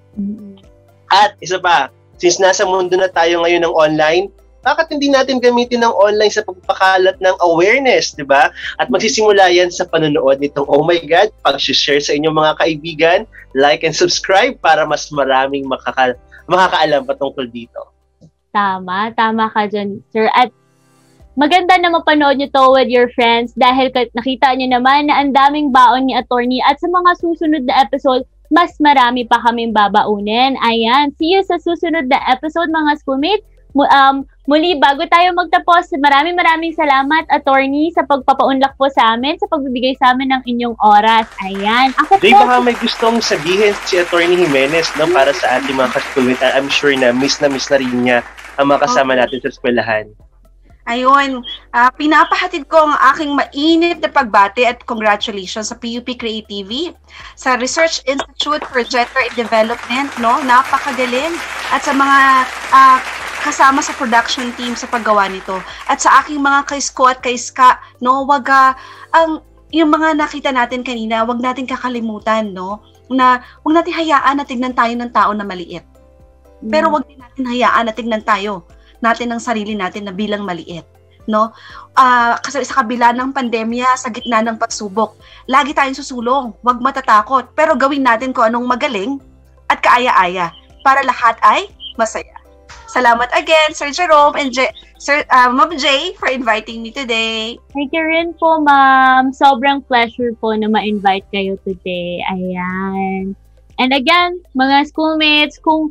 At isa pa, since nasa mundo na tayo ngayon ng online, bakit hindi natin gamitin ng online sa pagpapakalat ng awareness, di ba? At magsisimula yan sa panonood nitong Oh My God, pag-share sa inyong mga kaibigan, like and subscribe para mas maraming makakaalam patungkol dito. Tama ka dyan, sir. At maganda na mapanood nyo to with your friends dahil nakita nyo naman na ang daming baon ni attorney at sa mga susunod na episode, mas marami pa kaming babaunin. Ayan, see you sa susunod na episode, mga schoolmates. Muli, bago tayo magtapos, maraming salamat, attorney, sa pagpapaunlak po sa amin, sa pagbibigay sa amin ng inyong oras. Ayan. Jay, baka may gustong sabihin si Attorney Jimenez, no, para sa ating mga ka-schoolmate. I'm sure na miss na rin niya ang mga kasama natin sa eskwelahan. Ayun, pinapahatid ko ang aking mainit na pagbati at congratulations sa PUP Creativity, sa Research Institute for Gender and Development, no? Napakagaling. At sa mga kasama sa production team sa paggawa nito. At sa aking mga kaisko at kaiska, no? Wag yung mga nakita natin kanina, wag natin kakalimutan, no? Na wag natin hayaan na tignan tayo ng tao na maliit. Pero wag din natin hayaan na tignan tayo natin ng sarili natin na bilang maliit, no? Kasi sa kabila ng pandemya, sa gitna ng pagsubok, lagi tayong susulong, wag matatakot, pero gawin natin kung anong magaling at kaaya-aya para lahat ay masaya. Salamat again, Sir Jerome and Ma'am Jay, for inviting me today. Thank you rin po, ma'am. Sobrang pleasure po na ma-invite kayo today. Ayan. And again, mga schoolmates, kung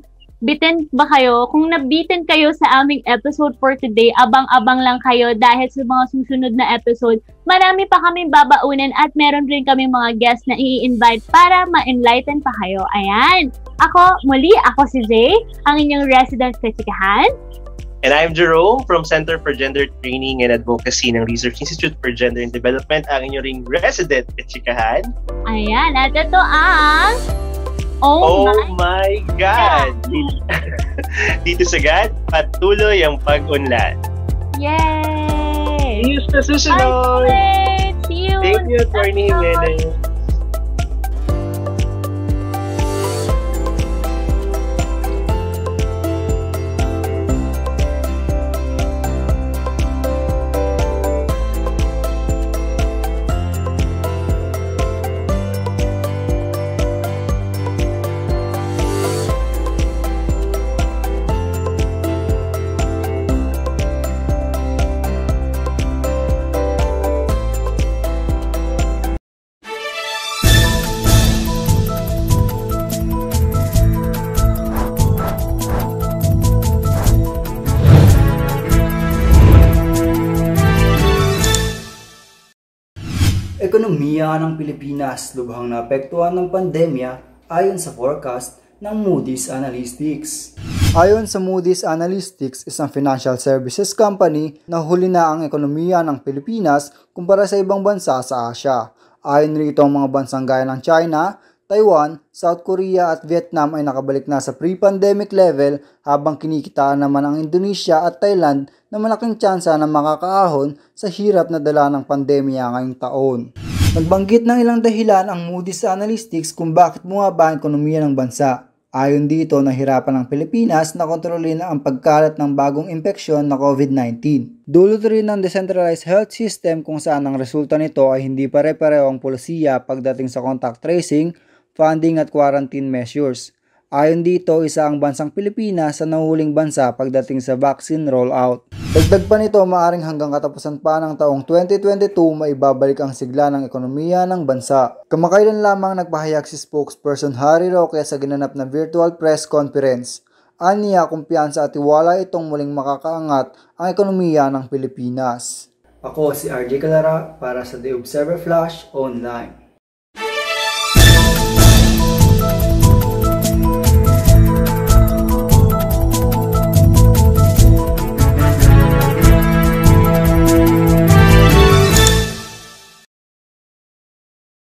nabitin kayo sa aming episode for today, abang-abang lang kayo dahil sa mga susunod na episode, marami pa kaming babaunin at meron rin kaming mga guests na i-invite para ma-enlighten pa kayo. Ayan. Ako si Zay, ang inyong resident kachikahan. And I'm Jerome from Center for Gender Training and Advocacy ng Research Institute for Gender and Development, ang inyong ring resident kachikahan. Ayan, at ito ang Oh my God! Dito sa GAD, patuloy ang pag-unlad. Yay! See you sa susunod! See you! Thank you, Attorney Jimenez. Ekonomiya ng Pilipinas lubhang naapektuhan ng pandemya ayon sa forecast ng Moody's Analytics. Ayon sa Moody's Analytics, isang financial services company na huli na ang ekonomiya ng Pilipinas kumpara sa ibang bansa sa Asia. Ayon rito, ang mga bansang gaya ng China, Taiwan, South Korea at Vietnam ay nakabalik na sa pre-pandemic level, habang kinikitaan naman ang Indonesia at Thailand na malaking tsansa na makakaahon sa hirap na dala ng pandemya ngayong taon. Nagbanggit ng ilang dahilan ang Moody's Analytics kung bakit bumaba ang ekonomiya ng bansa. Ayon dito, nahirapan ang Pilipinas na kontrolin ang pagkalat ng bagong impeksyon na COVID-19. Dulot rin ng decentralized health system kung saan ang resulta nito ay hindi pare-pareho ang polisiya pagdating sa contact tracing, funding at quarantine measures. Ayon dito, isa ang bansang Pilipinas sa nahuhuling bansa pagdating sa vaccine rollout. Dagdag pa nito, maaring hanggang katapusan pa ng taong 2022 maibabalik ang sigla ng ekonomiya ng bansa. Kamakailan lamang nagpahayag si spokesperson Harry Roque sa ginanap na virtual press conference. Aniya, kumpiyansa at tiwala itong muling makakaangat ang ekonomiya ng Pilipinas. Ako si RJ Calara para sa The Observer Flash Online.